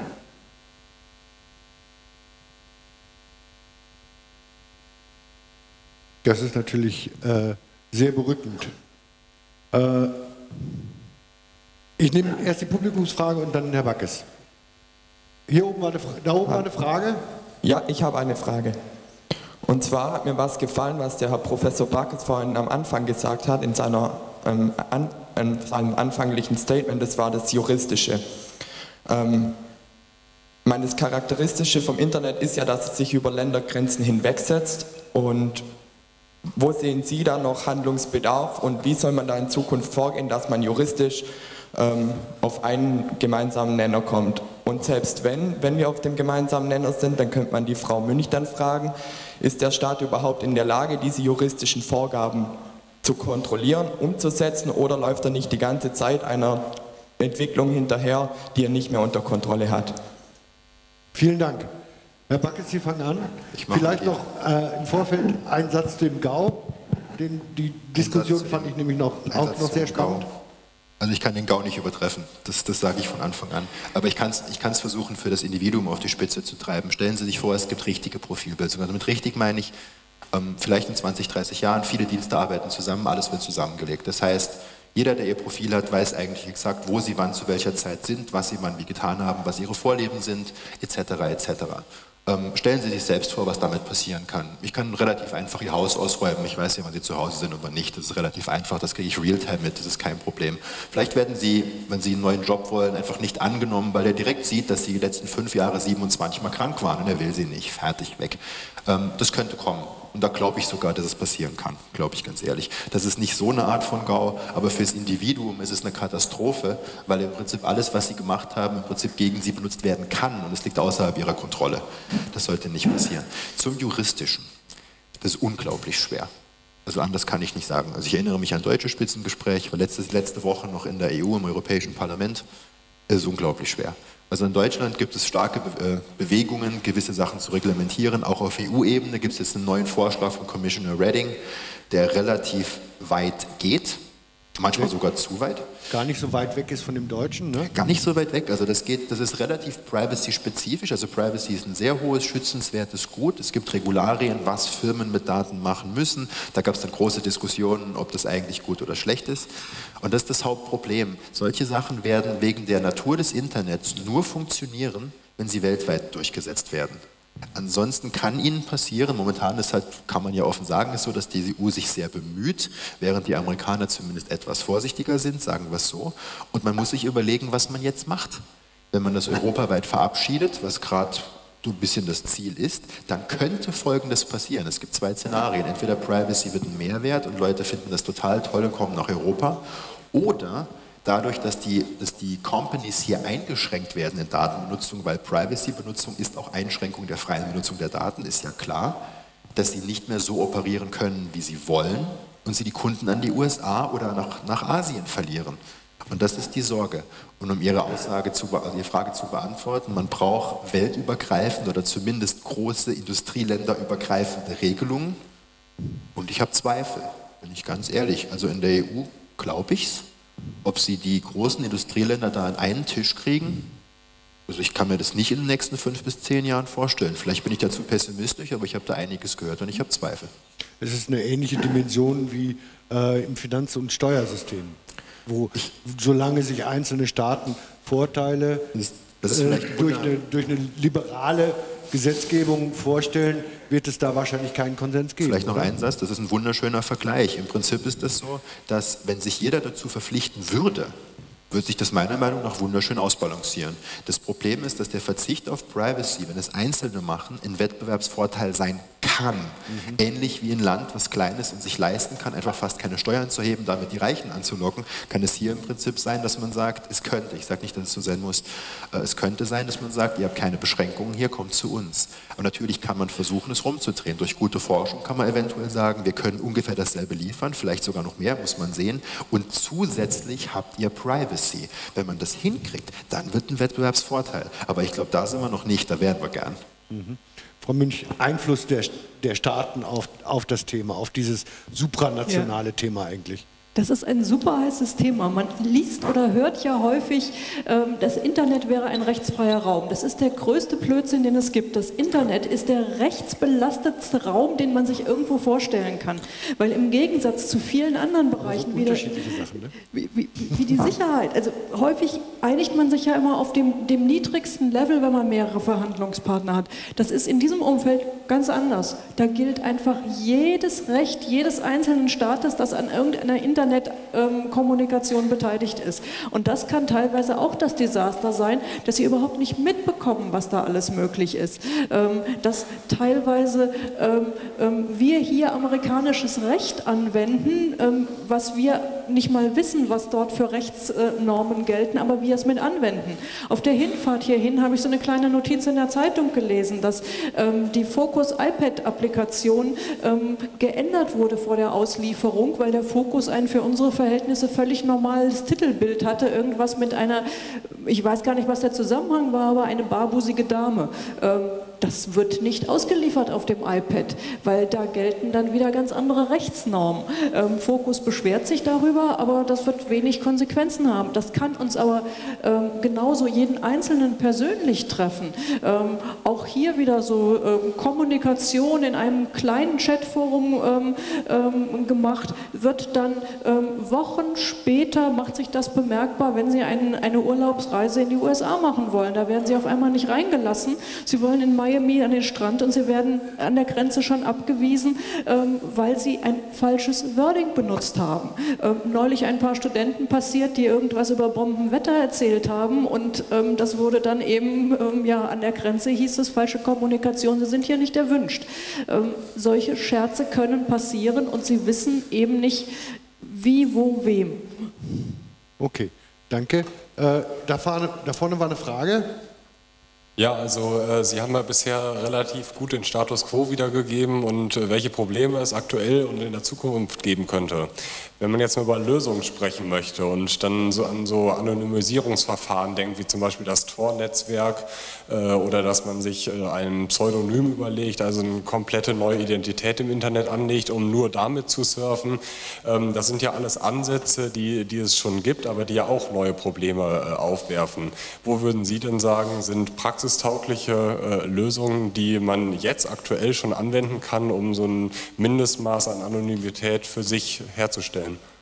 Das ist natürlich äh, sehr berückend. Äh, ich nehme erst die Publikumsfrage und dann Herr Backes. Hier oben war eine, da oben war eine Frage. Ja, ich habe eine Frage. Und zwar hat mir was gefallen, was der Herr Professor Backes vorhin am Anfang gesagt hat, in, seiner, ähm, an, in seinem anfänglichen Statement, das war das Juristische. Ähm, ich meine, das Charakteristische vom Internet ist ja, dass es sich über Ländergrenzen hinwegsetzt. Und wo sehen Sie da noch Handlungsbedarf und wie soll man da in Zukunft vorgehen, dass man juristisch ähm, auf einen gemeinsamen Nenner kommt? Und selbst wenn, wenn wir auf dem gemeinsamen Nenner sind, dann könnte man die Frau Münch dann fragen, ist der Staat überhaupt in der Lage, diese juristischen Vorgaben zu kontrollieren, umzusetzen, oder läuft er nicht die ganze Zeit einer Entwicklung hinterher, die er nicht mehr unter Kontrolle hat? Vielen Dank. Herr Backes, Sie fangen an. Vielleicht noch äh, im Vorfeld ein Satz zu dem GAU. Den, die Diskussion fand ich nämlich noch, auch noch sehr spannend. Also ich kann den GAU nicht übertreffen, das, das sage ich von Anfang an. Aber ich kann es ich kann's versuchen, für das Individuum auf die Spitze zu treiben. Stellen Sie sich vor, es gibt richtige Profilbildung. Also mit richtig meine ich, ähm, vielleicht in zwanzig, dreißig Jahren, viele Dienste arbeiten zusammen, alles wird zusammengelegt. Das heißt, jeder, der ihr Profil hat, weiß eigentlich exakt, wo sie wann zu welcher Zeit sind, was sie wann wie getan haben, was ihre Vorlieben sind, et cetera et cetera. Ähm, stellen Sie sich selbst vor, was damit passieren kann. Ich kann relativ einfach Ihr Haus ausräumen. Ich weiß ja, wann Sie zu Hause sind und wann nicht. Das ist relativ einfach. Das kriege ich real-time mit. Das ist kein Problem. Vielleicht werden Sie, wenn Sie einen neuen Job wollen, einfach nicht angenommen, weil er direkt sieht, dass Sie die letzten fünf Jahre siebenundzwanzig Mal krank waren und er will Sie nicht. Fertig, weg. Ähm, das könnte kommen. Und da glaube ich sogar, dass es passieren kann, glaube ich ganz ehrlich. Das ist nicht so eine Art von GAU, aber fürs Individuum ist es eine Katastrophe, weil im Prinzip alles, was sie gemacht haben, im Prinzip gegen sie benutzt werden kann und es liegt außerhalb ihrer Kontrolle. Das sollte nicht passieren. Zum Juristischen. Das ist unglaublich schwer. Also anders kann ich nicht sagen. Also ich erinnere mich an deutsche Spitzengespräche, war letzte, letzte Woche noch in der E U, im Europäischen Parlament. Es ist unglaublich schwer. Also in Deutschland gibt es starke Be äh, Bewegungen, gewisse Sachen zu reglementieren. Auch auf E U-Ebene gibt es jetzt einen neuen Vorschlag von Commissioner Reding, der relativ weit geht, manchmal sogar zu weit. Gar nicht so weit weg ist von dem Deutschen, ne? Gar nicht so weit weg. Also das geht, das ist relativ privacy-spezifisch. Also Privacy ist ein sehr hohes, schützenswertes Gut. Es gibt Regularien, was Firmen mit Daten machen müssen. Da gab es dann große Diskussionen, ob das eigentlich gut oder schlecht ist. Und das ist das Hauptproblem. Solche Sachen werden wegen der Natur des Internets nur funktionieren, wenn sie weltweit durchgesetzt werden. Ansonsten kann Ihnen passieren, momentan ist halt, kann man ja offen sagen, ist so, dass die E U sich sehr bemüht, während die Amerikaner zumindest etwas vorsichtiger sind, sagen wir es so. Und man muss sich überlegen, was man jetzt macht. Wenn man das europaweit verabschiedet, was gerade so ein bisschen das Ziel ist, dann könnte Folgendes passieren. Es gibt zwei Szenarien. Entweder Privacy wird ein Mehrwert und Leute finden das total toll und kommen nach Europa. Oder dadurch, dass die, dass die Companies hier eingeschränkt werden in Datenbenutzung, weil Privacy-Benutzung ist auch Einschränkung der freien Benutzung der Daten, ist ja klar, dass sie nicht mehr so operieren können, wie sie wollen und sie die Kunden an die U S A oder nach, nach Asien verlieren. Und das ist die Sorge. Und um Ihre Aussage zu, also Ihre Frage zu beantworten, man braucht weltübergreifende oder zumindest große industrieländerübergreifende Regelungen. Und ich habe Zweifel, bin ich ganz ehrlich. Also in der E U glaube ich es. Ob sie die großen Industrieländer da an einen Tisch kriegen, also ich kann mir das nicht in den nächsten fünf bis zehn Jahren vorstellen. Vielleicht bin ich dazu pessimistisch, aber ich habe da einiges gehört und ich habe Zweifel. Es ist eine ähnliche Dimension wie äh, im Finanz- und Steuersystem, wo ich, solange sich einzelne Staaten Vorteile das, das ist vielleicht äh, durch, eine, durch eine liberale Gesetzgebung vorstellen, wird es da wahrscheinlich keinen Konsens geben. Vielleicht noch oder? ein Satz, das ist ein wunderschöner Vergleich. Im Prinzip ist es so, dass wenn sich jeder dazu verpflichten würde, wird sich das meiner Meinung nach wunderschön ausbalancieren. Das Problem ist, dass der Verzicht auf Privacy, wenn es Einzelne machen, ein Wettbewerbsvorteil sein kann. Mhm. Ähnlich wie ein Land, was klein ist und sich leisten kann, einfach fast keine Steuern zu heben, damit die Reichen anzulocken, kann es hier im Prinzip sein, dass man sagt, es könnte, ich sage nicht, dass es so sein muss, äh, es könnte sein, dass man sagt, ihr habt keine Beschränkungen, hier kommt zu uns. Und natürlich kann man versuchen, es rumzudrehen. Durch gute Forschung kann man eventuell sagen, wir können ungefähr dasselbe liefern, vielleicht sogar noch mehr, muss man sehen. Und zusätzlich habt ihr Privacy. Wenn man das hinkriegt, dann wird ein Wettbewerbsvorteil. Aber ich glaube, da sind wir noch nicht, da wären wir gern. Mhm. Frau Münch, Einfluss der, der Staaten auf, auf das Thema, auf dieses supranationale ja. Thema eigentlich. Das ist ein super heißes Thema. Man liest oder hört ja häufig, das Internet wäre ein rechtsfreier Raum. Das ist der größte Blödsinn, den es gibt. Das Internet ist der rechtsbelastetste Raum, den man sich irgendwo vorstellen kann. Weil im Gegensatz zu vielen anderen Bereichen, wie, der, Sachen, ne? wie, wie, wie die Sicherheit, also häufig einigt man sich ja immer auf dem, dem niedrigsten Level, wenn man mehrere Verhandlungspartner hat. Das ist in diesem Umfeld ganz anders. Da gilt einfach jedes Recht jedes einzelnen Staates, das an irgendeiner Internet Kommunikation beteiligt ist. Und das kann teilweise auch das Desaster sein, dass sie überhaupt nicht mitbekommen, was da alles möglich ist. Dass teilweise wir hier amerikanisches Recht anwenden, was wir nicht mal wissen, was dort für Rechtsnormen gelten, aber wir es mit anwenden. Auf der Hinfahrt hierhin habe ich so eine kleine Notiz in der Zeitung gelesen, dass die Focus iPad-Applikation geändert wurde vor der Auslieferung, weil der Focus ein für unsere Verhältnisse völlig normales Titelbild hatte, irgendwas mit einer, ich weiß gar nicht, was der Zusammenhang war, aber eine barbusige Dame. Das wird nicht ausgeliefert auf dem iPad, weil da gelten dann wieder ganz andere Rechtsnormen. Ähm, Focus beschwert sich darüber, aber das wird wenig Konsequenzen haben. Das kann uns aber ähm, genauso jeden Einzelnen persönlich treffen. Ähm, auch hier wieder so ähm, Kommunikation in einem kleinen Chatforum ähm, ähm, gemacht, wird dann ähm, Wochen später, macht sich das bemerkbar, wenn Sie einen, eine Urlaubsreise in die U S A machen wollen. Da werden Sie auf einmal nicht reingelassen. Sie wollen in Miami an den Strand und sie werden an der Grenze schon abgewiesen, ähm, weil sie ein falsches Wording benutzt haben. Ähm, neulich ein paar Studenten passiert, die irgendwas über Bombenwetter erzählt haben und ähm, das wurde dann eben, ähm, ja, an der Grenze hieß es, falsche Kommunikation, sie sind hier nicht erwünscht. Ähm, solche Scherze können passieren und sie wissen eben nicht, wie, wo, wem. Okay, danke. Äh, da, vorne, da vorne war eine Frage. Ja, also äh, Sie haben ja bisher relativ gut den Status quo wiedergegeben und äh, welche Probleme es aktuell und in der Zukunft geben könnte. Wenn man jetzt mal über Lösungen sprechen möchte und dann so an so Anonymisierungsverfahren denkt, wie zum Beispiel das Tor-Netzwerk äh, oder dass man sich äh, ein Pseudonym überlegt, also eine komplette neue Identität im Internet anlegt, um nur damit zu surfen. Ähm, das sind ja alles Ansätze, die, die es schon gibt, aber die ja auch neue Probleme äh, aufwerfen. Wo würden Sie denn sagen, sind praxistaugliche äh, Lösungen, die man jetzt aktuell schon anwenden kann, um so ein Mindestmaß an Anonymität für sich herzustellen?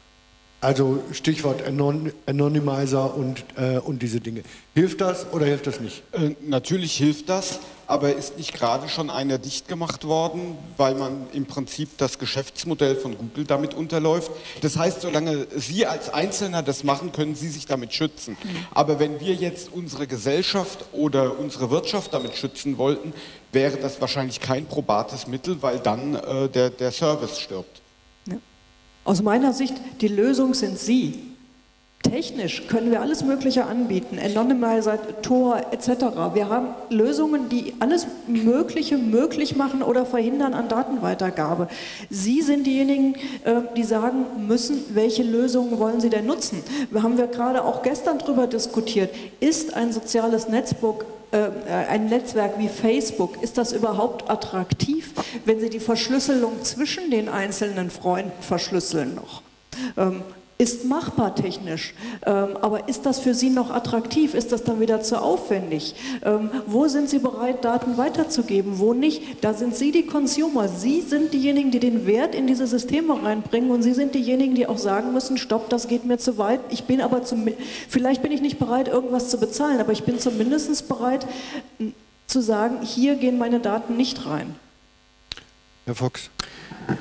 Also Stichwort Anon Anonymizer und, äh, und diese Dinge. Hilft das oder hilft das nicht? Äh, natürlich hilft das, aber ist nicht gerade schon einer dicht gemacht worden, weil man im Prinzip das Geschäftsmodell von Google damit unterläuft. Das heißt, solange Sie als Einzelner das machen, können Sie sich damit schützen. Mhm. Aber wenn wir jetzt unsere Gesellschaft oder unsere Wirtschaft damit schützen wollten, wäre das wahrscheinlich kein probates Mittel, weil dann äh, der, der Service stirbt. Ja. Aus meiner Sicht, die Lösung sind Sie. Technisch können wir alles Mögliche anbieten, Anonymizer, Tor et cetera. Wir haben Lösungen, die alles Mögliche möglich machen oder verhindern an Datenweitergabe. Sie sind diejenigen, die sagen müssen, welche Lösungen wollen Sie denn nutzen. Wir haben wir gerade auch gestern darüber diskutiert. Ist ein soziales Netzwerk ein Netzwerk wie Facebook, ist das überhaupt attraktiv, wenn Sie die Verschlüsselung zwischen den einzelnen Freunden verschlüsseln noch? Ähm, ist machbar technisch, ähm, aber ist das für Sie noch attraktiv? Ist das dann wieder zu aufwendig? Ähm, wo sind Sie bereit, Daten weiterzugeben, wo nicht? Da sind Sie die Consumer. Sie sind diejenigen, die den Wert in diese Systeme reinbringen und Sie sind diejenigen, die auch sagen müssen, stopp, das geht mir zu weit. Ich bin aber zum, vielleicht bin ich nicht bereit, irgendwas zu bezahlen, aber ich bin zumindest bereit zu sagen, hier gehen meine Daten nicht rein. Herr Fox.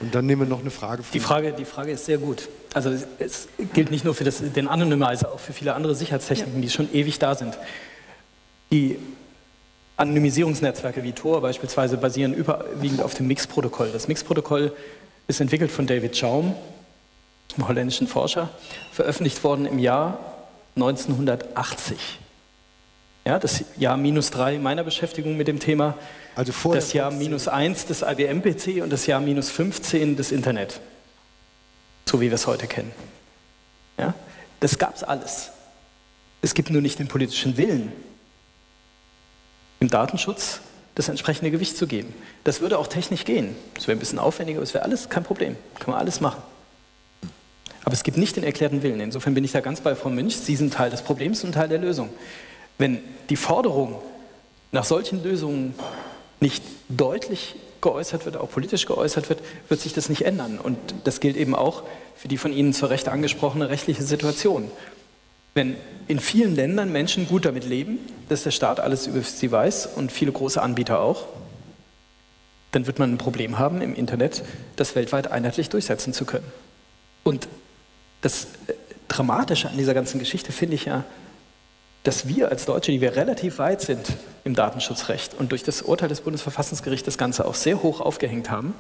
Und dann nehmen wir noch eine Frage. Die Frage, die Frage ist sehr gut. Also es, es gilt nicht nur für das, den Anonymizer, auch für viele andere Sicherheitstechniken, ja. die schon ewig da sind. Die Anonymisierungsnetzwerke wie Tor beispielsweise basieren überwiegend auf dem Mix-Protokoll. Das Mix-Protokoll ist entwickelt von David Chaum, einem holländischen Forscher, veröffentlicht worden im Jahr neunzehnhundertachtzig. Ja, das Jahr minus drei meiner Beschäftigung mit dem Thema, also vor das Jahr minus eins des I B M-P C und das Jahr minus fünfzehn des Internet, so wie wir es heute kennen. Ja, das gab es alles. Es gibt nur nicht den politischen Willen, im Datenschutz das entsprechende Gewicht zu geben. Das würde auch technisch gehen. Das wäre ein bisschen aufwendiger, aber es wäre alles kein Problem. Kann man alles machen. Aber es gibt nicht den erklärten Willen. Insofern bin ich da ganz bei Frau Münch. Sie sind Teil des Problems und Teil der Lösung. Wenn die Forderung nach solchen Lösungen nicht deutlich geäußert wird, auch politisch geäußert wird, wird sich das nicht ändern. Und das gilt eben auch für die von Ihnen zu Recht angesprochene rechtliche Situation. Wenn in vielen Ländern Menschen gut damit leben, dass der Staat alles über sie weiß und viele große Anbieter auch, dann wird man ein Problem haben, im Internet das weltweit einheitlich durchsetzen zu können. Und das Dramatische an dieser ganzen Geschichte finde ich ja, dass wir als Deutsche, die wir relativ weit sind im Datenschutzrecht und durch das Urteil des Bundesverfassungsgerichts das Ganze auch sehr hoch aufgehängt haben,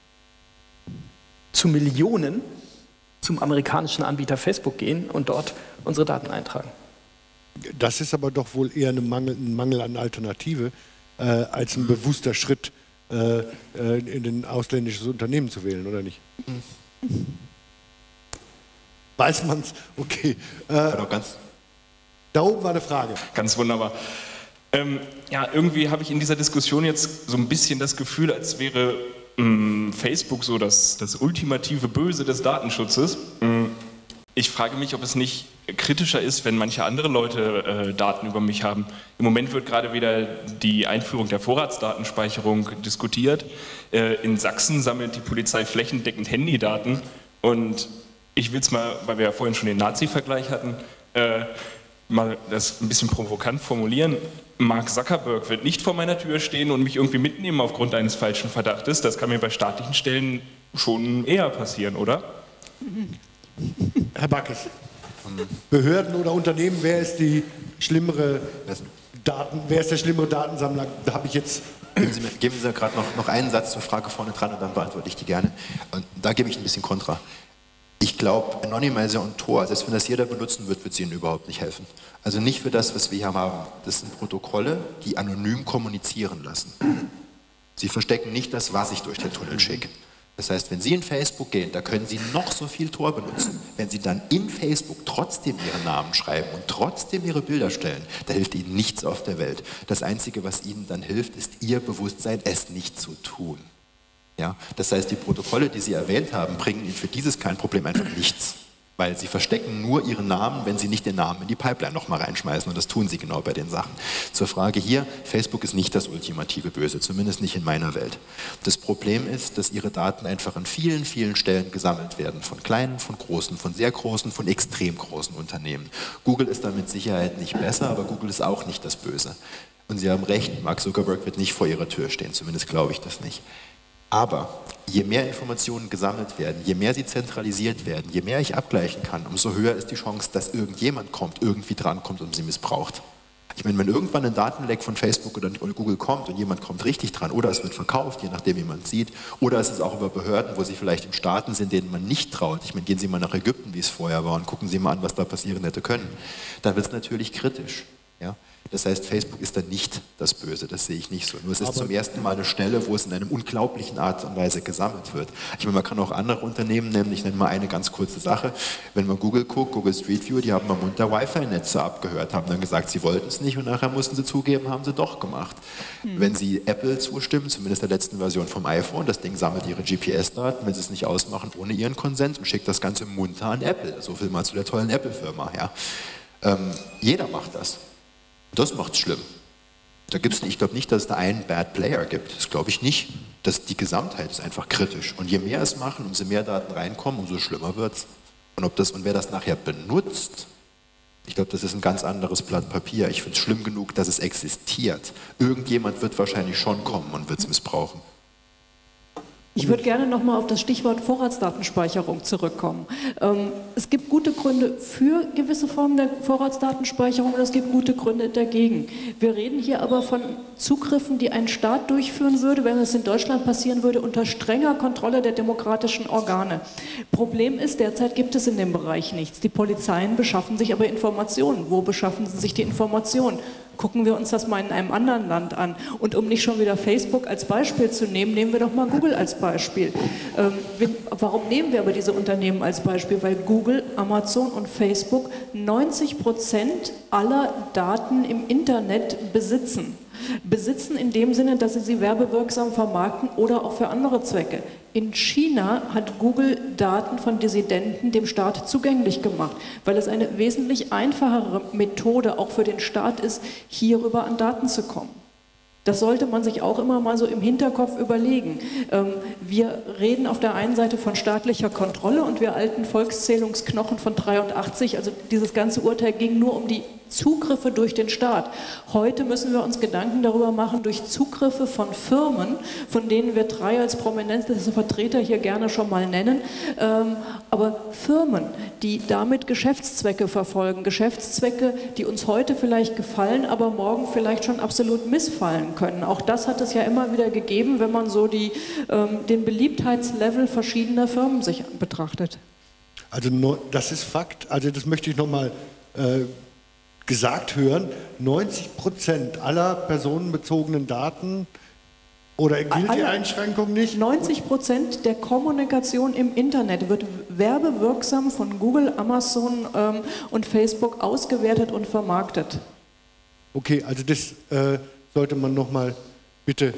zu Millionen zum amerikanischen Anbieter Facebook gehen und dort unsere Daten eintragen. Das ist aber doch wohl eher ein Mangel, ein Mangel an Alternative, äh, als ein bewusster Schritt, äh, in ein ausländisches Unternehmen zu wählen, oder nicht? Mhm. Weiß man's? Okay. Äh, ja, ganz da oben war eine Frage. Ganz wunderbar. Ähm, ja, irgendwie habe ich in dieser Diskussion jetzt so ein bisschen das Gefühl, als wäre mh, Facebook so das, das ultimative Böse des Datenschutzes. Mh, ich frage mich, ob es nicht kritischer ist, wenn manche andere Leute äh, Daten über mich haben. Im Moment wird gerade wieder die Einführung der Vorratsdatenspeicherung diskutiert. Äh, in Sachsen sammelt die Polizei flächendeckend Handydaten. Und ich will es mal, weil wir ja vorhin schon den Nazi-Vergleich hatten, äh, mal das ein bisschen provokant formulieren. Mark Zuckerberg wird nicht vor meiner Tür stehen und mich irgendwie mitnehmen aufgrund eines falschen Verdachtes. Das kann mir bei staatlichen Stellen schon eher passieren, oder? Herr Backes, Behörden oder Unternehmen, wer ist die schlimmere Daten, wer ist der schlimmere Datensammler? Da habe ich jetzt... Geben Sie mir, geben Sie mir gerade noch, noch einen Satz zur Frage vorne dran und dann beantworte ich die gerne. Und da gebe ich ein bisschen Kontra. Ich glaube, Anonymizer und Tor, selbst wenn das jeder benutzen wird, wird es Ihnen überhaupt nicht helfen. Also nicht für das, was wir hier haben. Das sind Protokolle, die anonym kommunizieren lassen. Sie verstecken nicht das, was ich durch den Tunnel schicke. Das heißt, wenn Sie in Facebook gehen, da können Sie noch so viel Tor benutzen. Wenn Sie dann in Facebook trotzdem Ihren Namen schreiben und trotzdem Ihre Bilder stellen, da hilft Ihnen nichts auf der Welt. Das Einzige, was Ihnen dann hilft, ist Ihr Bewusstsein, es nicht zu tun. Ja, das heißt, die Protokolle, die Sie erwähnt haben, bringen Ihnen für dieses kein Problem einfach nichts. Weil Sie verstecken nur Ihren Namen, wenn Sie nicht den Namen in die Pipeline nochmal reinschmeißen. Und das tun Sie genau bei den Sachen. Zur Frage hier, Facebook ist nicht das ultimative Böse, zumindest nicht in meiner Welt. Das Problem ist, dass Ihre Daten einfach an vielen, vielen Stellen gesammelt werden. Von kleinen, von großen, von sehr großen, von extrem großen Unternehmen. Google ist da mit Sicherheit nicht besser, aber Google ist auch nicht das Böse. Und Sie haben recht, Mark Zuckerberg wird nicht vor Ihrer Tür stehen, zumindest glaube ich das nicht. Aber je mehr Informationen gesammelt werden, je mehr sie zentralisiert werden, je mehr ich abgleichen kann, umso höher ist die Chance, dass irgendjemand kommt, irgendwie drankommt und sie missbraucht. Ich meine, wenn irgendwann ein Datenleck von Facebook oder Google kommt und jemand kommt richtig dran, oder es wird verkauft, je nachdem, wie man es sieht, oder es ist auch über Behörden, wo sie vielleicht in Staaten sind, denen man nicht traut. Ich meine, gehen Sie mal nach Ägypten, wie es vorher war, und gucken Sie mal an, was da passieren hätte können. Dann wird es natürlich kritisch. Ja? Das heißt, Facebook ist dann nicht das Böse, das sehe ich nicht so. Nur es ist Aber zum ersten Mal eine Stelle, wo es in einer unglaublichen Art und Weise gesammelt wird. Ich meine, man kann auch andere Unternehmen nennen, ich nenne mal eine ganz kurze Sache. Wenn man Google guckt, Google Street View, die haben mal munter Wi-Fi-Netze abgehört, haben dann gesagt, sie wollten es nicht und nachher mussten sie zugeben, haben sie doch gemacht. Mhm. Wenn sie Apple zustimmen, zumindest der letzten Version vom iPhone, das Ding sammelt ihre G P S-Daten, wenn sie es nicht ausmachen, ohne ihren Konsens und schickt das Ganze munter an Apple. So viel mal zu der tollen Apple-Firma. Ja. Ähm, jeder macht das. Das macht es schlimm. Da gibt's, ich glaube nicht, dass es da einen Bad Player gibt. Das glaube ich nicht. Das, die Gesamtheit ist einfach kritisch. Und je mehr es machen, umso mehr Daten reinkommen, umso schlimmer wird es. Und, ob das, und wer das nachher benutzt, ich glaube, das ist ein ganz anderes Blatt Papier. Ich finde es schlimm genug, dass es existiert. Irgendjemand wird wahrscheinlich schon kommen und wird es missbrauchen. Ich würde gerne noch mal auf das Stichwort Vorratsdatenspeicherung zurückkommen. Ähm, es gibt gute Gründe für gewisse Formen der Vorratsdatenspeicherung und es gibt gute Gründe dagegen. Wir reden hier aber von Zugriffen, die ein Staat durchführen würde, wenn es in Deutschland passieren würde, unter strenger Kontrolle der demokratischen Organe. Problem ist, derzeit gibt es in dem Bereich nichts. Die Polizeien beschaffen sich aber Informationen. Wo beschaffen sie sich die Informationen? Gucken wir uns das mal in einem anderen Land an. Und um nicht schon wieder Facebook als Beispiel zu nehmen, nehmen wir doch mal Google als Beispiel. Ähm, warum nehmen wir aber diese Unternehmen als Beispiel? Weil Google, Amazon und Facebook neunzig Prozent aller Daten im Internet besitzen. Besitzen in dem Sinne, dass sie sie werbewirksam vermarkten oder auch für andere Zwecke. In China hat Google Daten von Dissidenten dem Staat zugänglich gemacht, weil es eine wesentlich einfachere Methode auch für den Staat ist, hierüber an Daten zu kommen. Das sollte man sich auch immer mal so im Hinterkopf überlegen. Wir reden auf der einen Seite von staatlicher Kontrolle und wir alten Volkszählungsknochen von dreiundachtzig, also dieses ganze Urteil ging nur um die Zugriffe durch den Staat. Heute müssen wir uns Gedanken darüber machen, durch Zugriffe von Firmen, von denen wir drei als prominente Vertreter hier gerne schon mal nennen, ähm, aber Firmen, die damit Geschäftszwecke verfolgen, Geschäftszwecke, die uns heute vielleicht gefallen, aber morgen vielleicht schon absolut missfallen können. Auch das hat es ja immer wieder gegeben, wenn man so die, ähm, den Beliebtheitslevel verschiedener Firmen sich betrachtet. Also das ist Fakt, also das möchte ich nochmal äh, gesagt hören, neunzig Prozent aller personenbezogenen Daten, oder gilt die Einschränkung nicht? neunzig Prozent der Kommunikation im Internet wird werbewirksam von Google, Amazon ähm, und Facebook ausgewertet und vermarktet. Okay, also das äh, sollte man nochmal bitte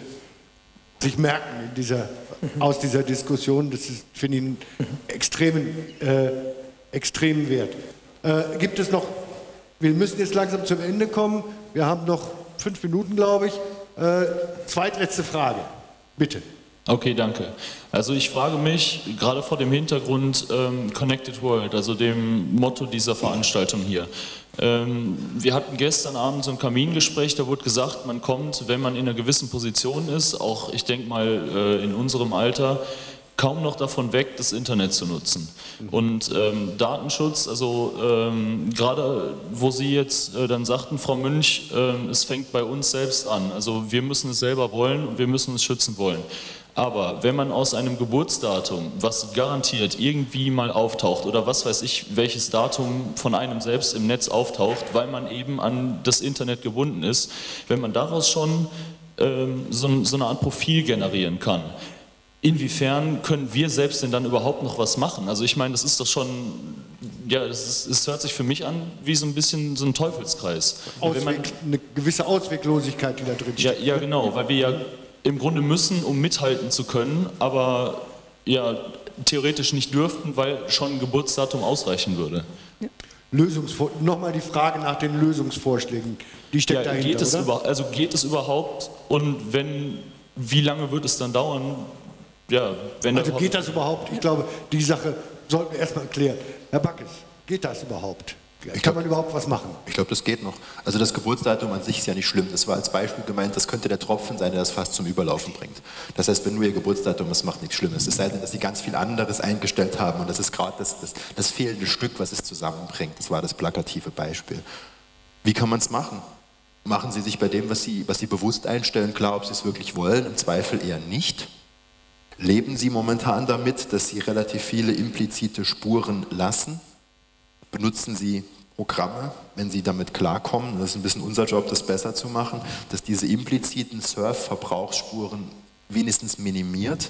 sich merken in dieser, aus dieser Diskussion. Das ist, finde ich, einen extremen, äh, extremen Wert. Äh, gibt es noch, wir müssen jetzt langsam zum Ende kommen. Wir haben noch fünf Minuten, glaube ich. Äh, zweitletzte Frage, bitte. Okay, danke. Also ich frage mich, gerade vor dem Hintergrund ähm, Connected World, also dem Motto dieser Veranstaltung hier. Ähm, wir hatten gestern Abend so ein Kamingespräch, da wurde gesagt, man kommt, wenn man in einer gewissen Position ist, auch ich denke mal äh, in unserem Alter, kaum noch davon weg, das Internet zu nutzen. Und ähm, Datenschutz, also ähm, gerade wo Sie jetzt äh, dann sagten, Frau Münch, äh, es fängt bei uns selbst an. Also wir müssen es selber wollen und wir müssen es schützen wollen. Aber wenn man aus einem Geburtsdatum, was garantiert irgendwie mal auftaucht oder was weiß ich, welches Datum von einem selbst im Netz auftaucht, weil man eben an das Internet gebunden ist, wenn man daraus schon ähm, so, so eine Art Profil generieren kann, inwiefern können wir selbst denn dann überhaupt noch was machen? Also ich meine, das ist doch schon, ja, es hört sich für mich an wie so ein bisschen so ein Teufelskreis. Ausweg, man, eine gewisse Ausweglosigkeit, die da drin steht. Ja, ja, genau, weil wir ja im Grunde müssen, um mithalten zu können, aber ja, theoretisch nicht dürften, weil schon ein Geburtsdatum ausreichen würde. Ja. Lösungsvor Nochmal die Frage nach den Lösungsvorschlägen, die steckt ja, dahinter, geht es oder? Über, also geht es überhaupt und wenn, wie lange wird es dann dauern? Ja, wenn also geht das überhaupt? Ich glaube, die Sache sollten wir erstmal erklären. Herr Backes, geht das überhaupt? Kann glaub, man überhaupt was machen? Ich glaube, das geht noch. Also das Geburtsdatum an sich ist ja nicht schlimm. Das war als Beispiel gemeint, das könnte der Tropfen sein, der das fast zum Überlaufen bringt. Das heißt, wenn nur Ihr Geburtsdatum ist, macht nichts Schlimmes. Es sei denn, dass Sie ganz viel anderes eingestellt haben und das ist gerade das, das, das fehlende Stück, was es zusammenbringt. Das war das plakative Beispiel. Wie kann man es machen? Machen Sie sich bei dem, was Sie, was Sie bewusst einstellen, klar, ob Sie es wirklich wollen, im Zweifel eher nicht. Leben Sie momentan damit, dass Sie relativ viele implizite Spuren lassen? Benutzen Sie Programme, wenn Sie damit klarkommen? Das ist ein bisschen unser Job, das besser zu machen, dass diese impliziten Surf-Verbrauchsspuren wenigstens minimiert.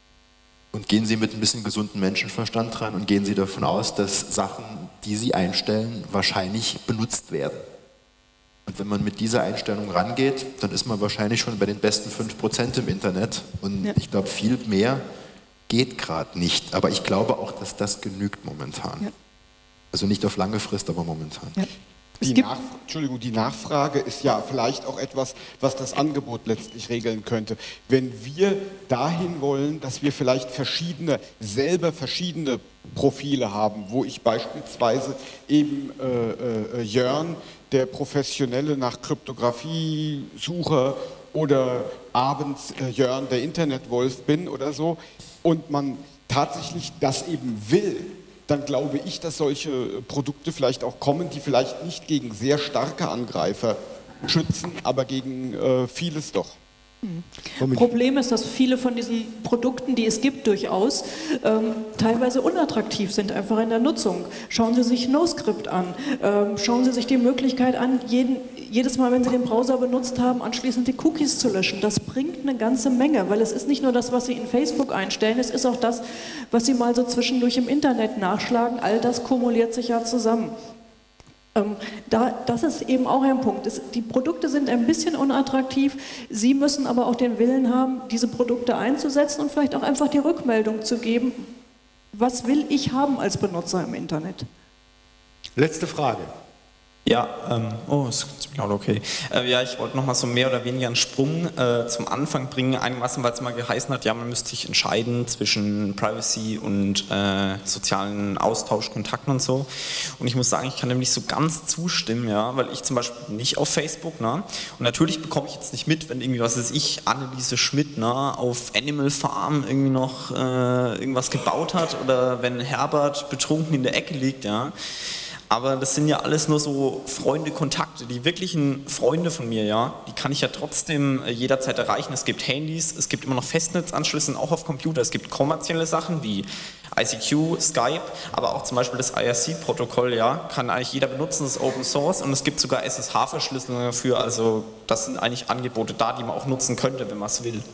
Und gehen Sie mit ein bisschen gesunden Menschenverstand ran und gehen Sie davon aus, dass Sachen, die Sie einstellen, wahrscheinlich benutzt werden. Und wenn man mit dieser Einstellung rangeht, dann ist man wahrscheinlich schon bei den besten fünf Prozent im Internet. Und ja. ich glaube, viel mehr geht gerade nicht. Aber ich glaube auch, dass das genügt momentan. Ja. Also nicht auf lange Frist, aber momentan. Ja. Die, Nach Entschuldigung, die Nachfrage ist ja vielleicht auch etwas, was das Angebot letztlich regeln könnte. Wenn wir dahin wollen, dass wir vielleicht verschiedene, selber verschiedene Profile haben, wo ich beispielsweise eben äh, äh, Jörn, der Professionelle nach Kryptographie, Sucher oder abends äh, Jörn, der Internetwolf bin oder so, und man tatsächlich das eben will, dann glaube ich, dass solche Produkte vielleicht auch kommen, die vielleicht nicht gegen sehr starke Angreifer schützen, aber gegen äh, vieles doch. Mhm. Problem ist, dass viele von diesen Produkten, die es gibt, durchaus ähm, teilweise unattraktiv sind, einfach in der Nutzung. Schauen Sie sich NoScript an, ähm, schauen Sie sich die Möglichkeit an, jeden, jedes Mal, wenn Sie den Browser benutzt haben, anschließend die Cookies zu löschen. Das bringt eine ganze Menge, weil es ist nicht nur das, was Sie in Facebook einstellen, es ist auch das, was Sie mal so zwischendurch im Internet nachschlagen. All das kumuliert sich ja zusammen. Da, das ist eben auch ein Punkt. Es, die Produkte sind ein bisschen unattraktiv. Sie müssen aber auch den Willen haben, diese Produkte einzusetzen und vielleicht auch einfach die Rückmeldung zu geben, was will ich haben als Benutzer im Internet? Letzte Frage. Ja, ähm, oh, ist genau okay. Äh, ja, ich wollte noch mal so mehr oder weniger einen Sprung äh, zum Anfang bringen, einigermaßen, weil es mal geheißen hat, ja, man müsste sich entscheiden zwischen Privacy und äh, sozialen Austausch, Kontakten und so. Und ich muss sagen, ich kann dem nicht so ganz zustimmen, ja, weil ich zum Beispiel nicht auf Facebook, ne? Und natürlich bekomme ich jetzt nicht mit, wenn irgendwie, was weiß ich, Anneliese Schmidt, ne, auf Animal Farm irgendwie noch äh, irgendwas gebaut hat oder wenn Herbert betrunken in der Ecke liegt, ja. Aber das sind ja alles nur so Freunde, Kontakte. Die wirklichen Freunde von mir, ja, die kann ich ja trotzdem jederzeit erreichen. Es gibt Handys, es gibt immer noch Festnetzanschlüsse, auch auf Computer. Es gibt kommerzielle Sachen wie I C Q, Skype, aber auch zum Beispiel das I R C-Protokoll, ja, kann eigentlich jeder benutzen, das ist Open Source und es gibt sogar S S H-Verschlüsselungen dafür. Also das sind eigentlich Angebote da, die man auch nutzen könnte, wenn man es will.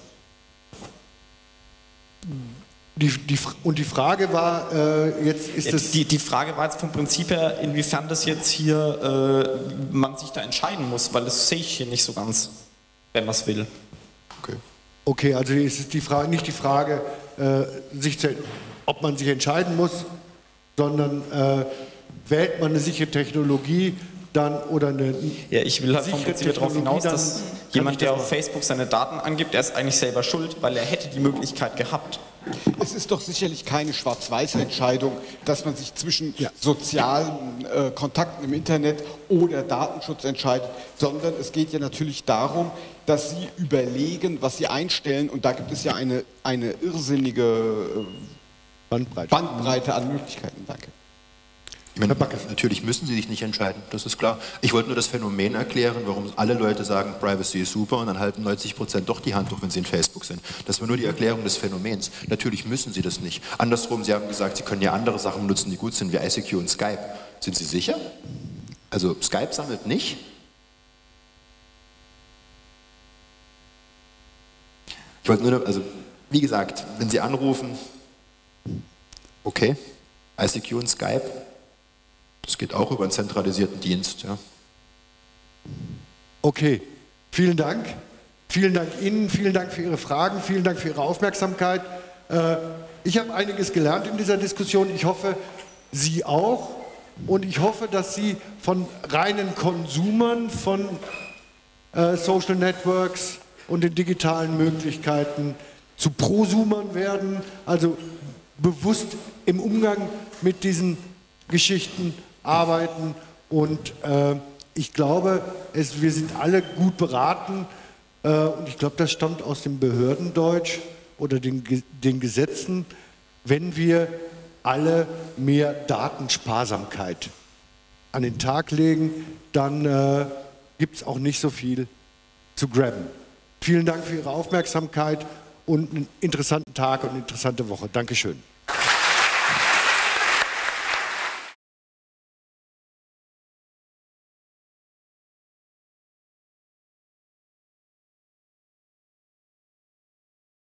Die, die, und die Frage war, äh, jetzt ist ja, es... Die, die Frage war jetzt vom Prinzip her, inwiefern das jetzt hier, äh, man sich da entscheiden muss, weil das sehe ich hier nicht so ganz, wenn man es will. Okay. Okay, also ist es die Frage, nicht die Frage, äh, sich zu, ob man sich entscheiden muss, sondern äh, wählt man eine sichere Technologie dann oder eine... Ja, ich will halt vom Prinzip darauf hinaus, dass jemand, der auf Facebook seine Daten angibt, der ist eigentlich selber schuld, weil er hätte die Möglichkeit gehabt. Es ist doch sicherlich keine Schwarz-Weiß-Entscheidung, dass man sich zwischen ja. sozialen äh, Kontakten im Internet oder Datenschutz entscheidet, sondern es geht ja natürlich darum, dass Sie überlegen, was Sie einstellen, und da gibt es ja eine, eine irrsinnige äh, Bandbreite. Bandbreite an Möglichkeiten. Danke. Ich meine, natürlich müssen sie sich nicht entscheiden, das ist klar. Ich wollte nur das Phänomen erklären, warum alle Leute sagen, Privacy ist super und dann halten neunzig Prozent doch die Hand hoch, wenn sie in Facebook sind. Das war nur die Erklärung des Phänomens. Natürlich müssen sie das nicht. Andersrum, Sie haben gesagt, Sie können ja andere Sachen nutzen, die gut sind, wie I C Q und Skype. Sind Sie sicher? Also Skype sammelt nicht? Ich wollte nur, also wie gesagt, wenn Sie anrufen, okay, I C Q und Skype, das geht auch über einen zentralisierten Dienst. Ja. Okay, vielen Dank. Vielen Dank Ihnen, vielen Dank für Ihre Fragen, vielen Dank für Ihre Aufmerksamkeit. Äh, ich habe einiges gelernt in dieser Diskussion. Ich hoffe, Sie auch. Und ich hoffe, dass Sie von reinen Konsumern von äh, Social Networks und den digitalen Möglichkeiten zu Prosumern werden, also bewusst im Umgang mit diesen Geschichten arbeiten. Und äh, ich glaube, es, wir sind alle gut beraten, äh, und ich glaube, das stammt aus dem Behördendeutsch oder den, den Gesetzen, wenn wir alle mehr Datensparsamkeit an den Tag legen, dann äh, gibt es auch nicht so viel zu grabben. Vielen Dank für Ihre Aufmerksamkeit und einen interessanten Tag und eine interessante Woche. Dankeschön.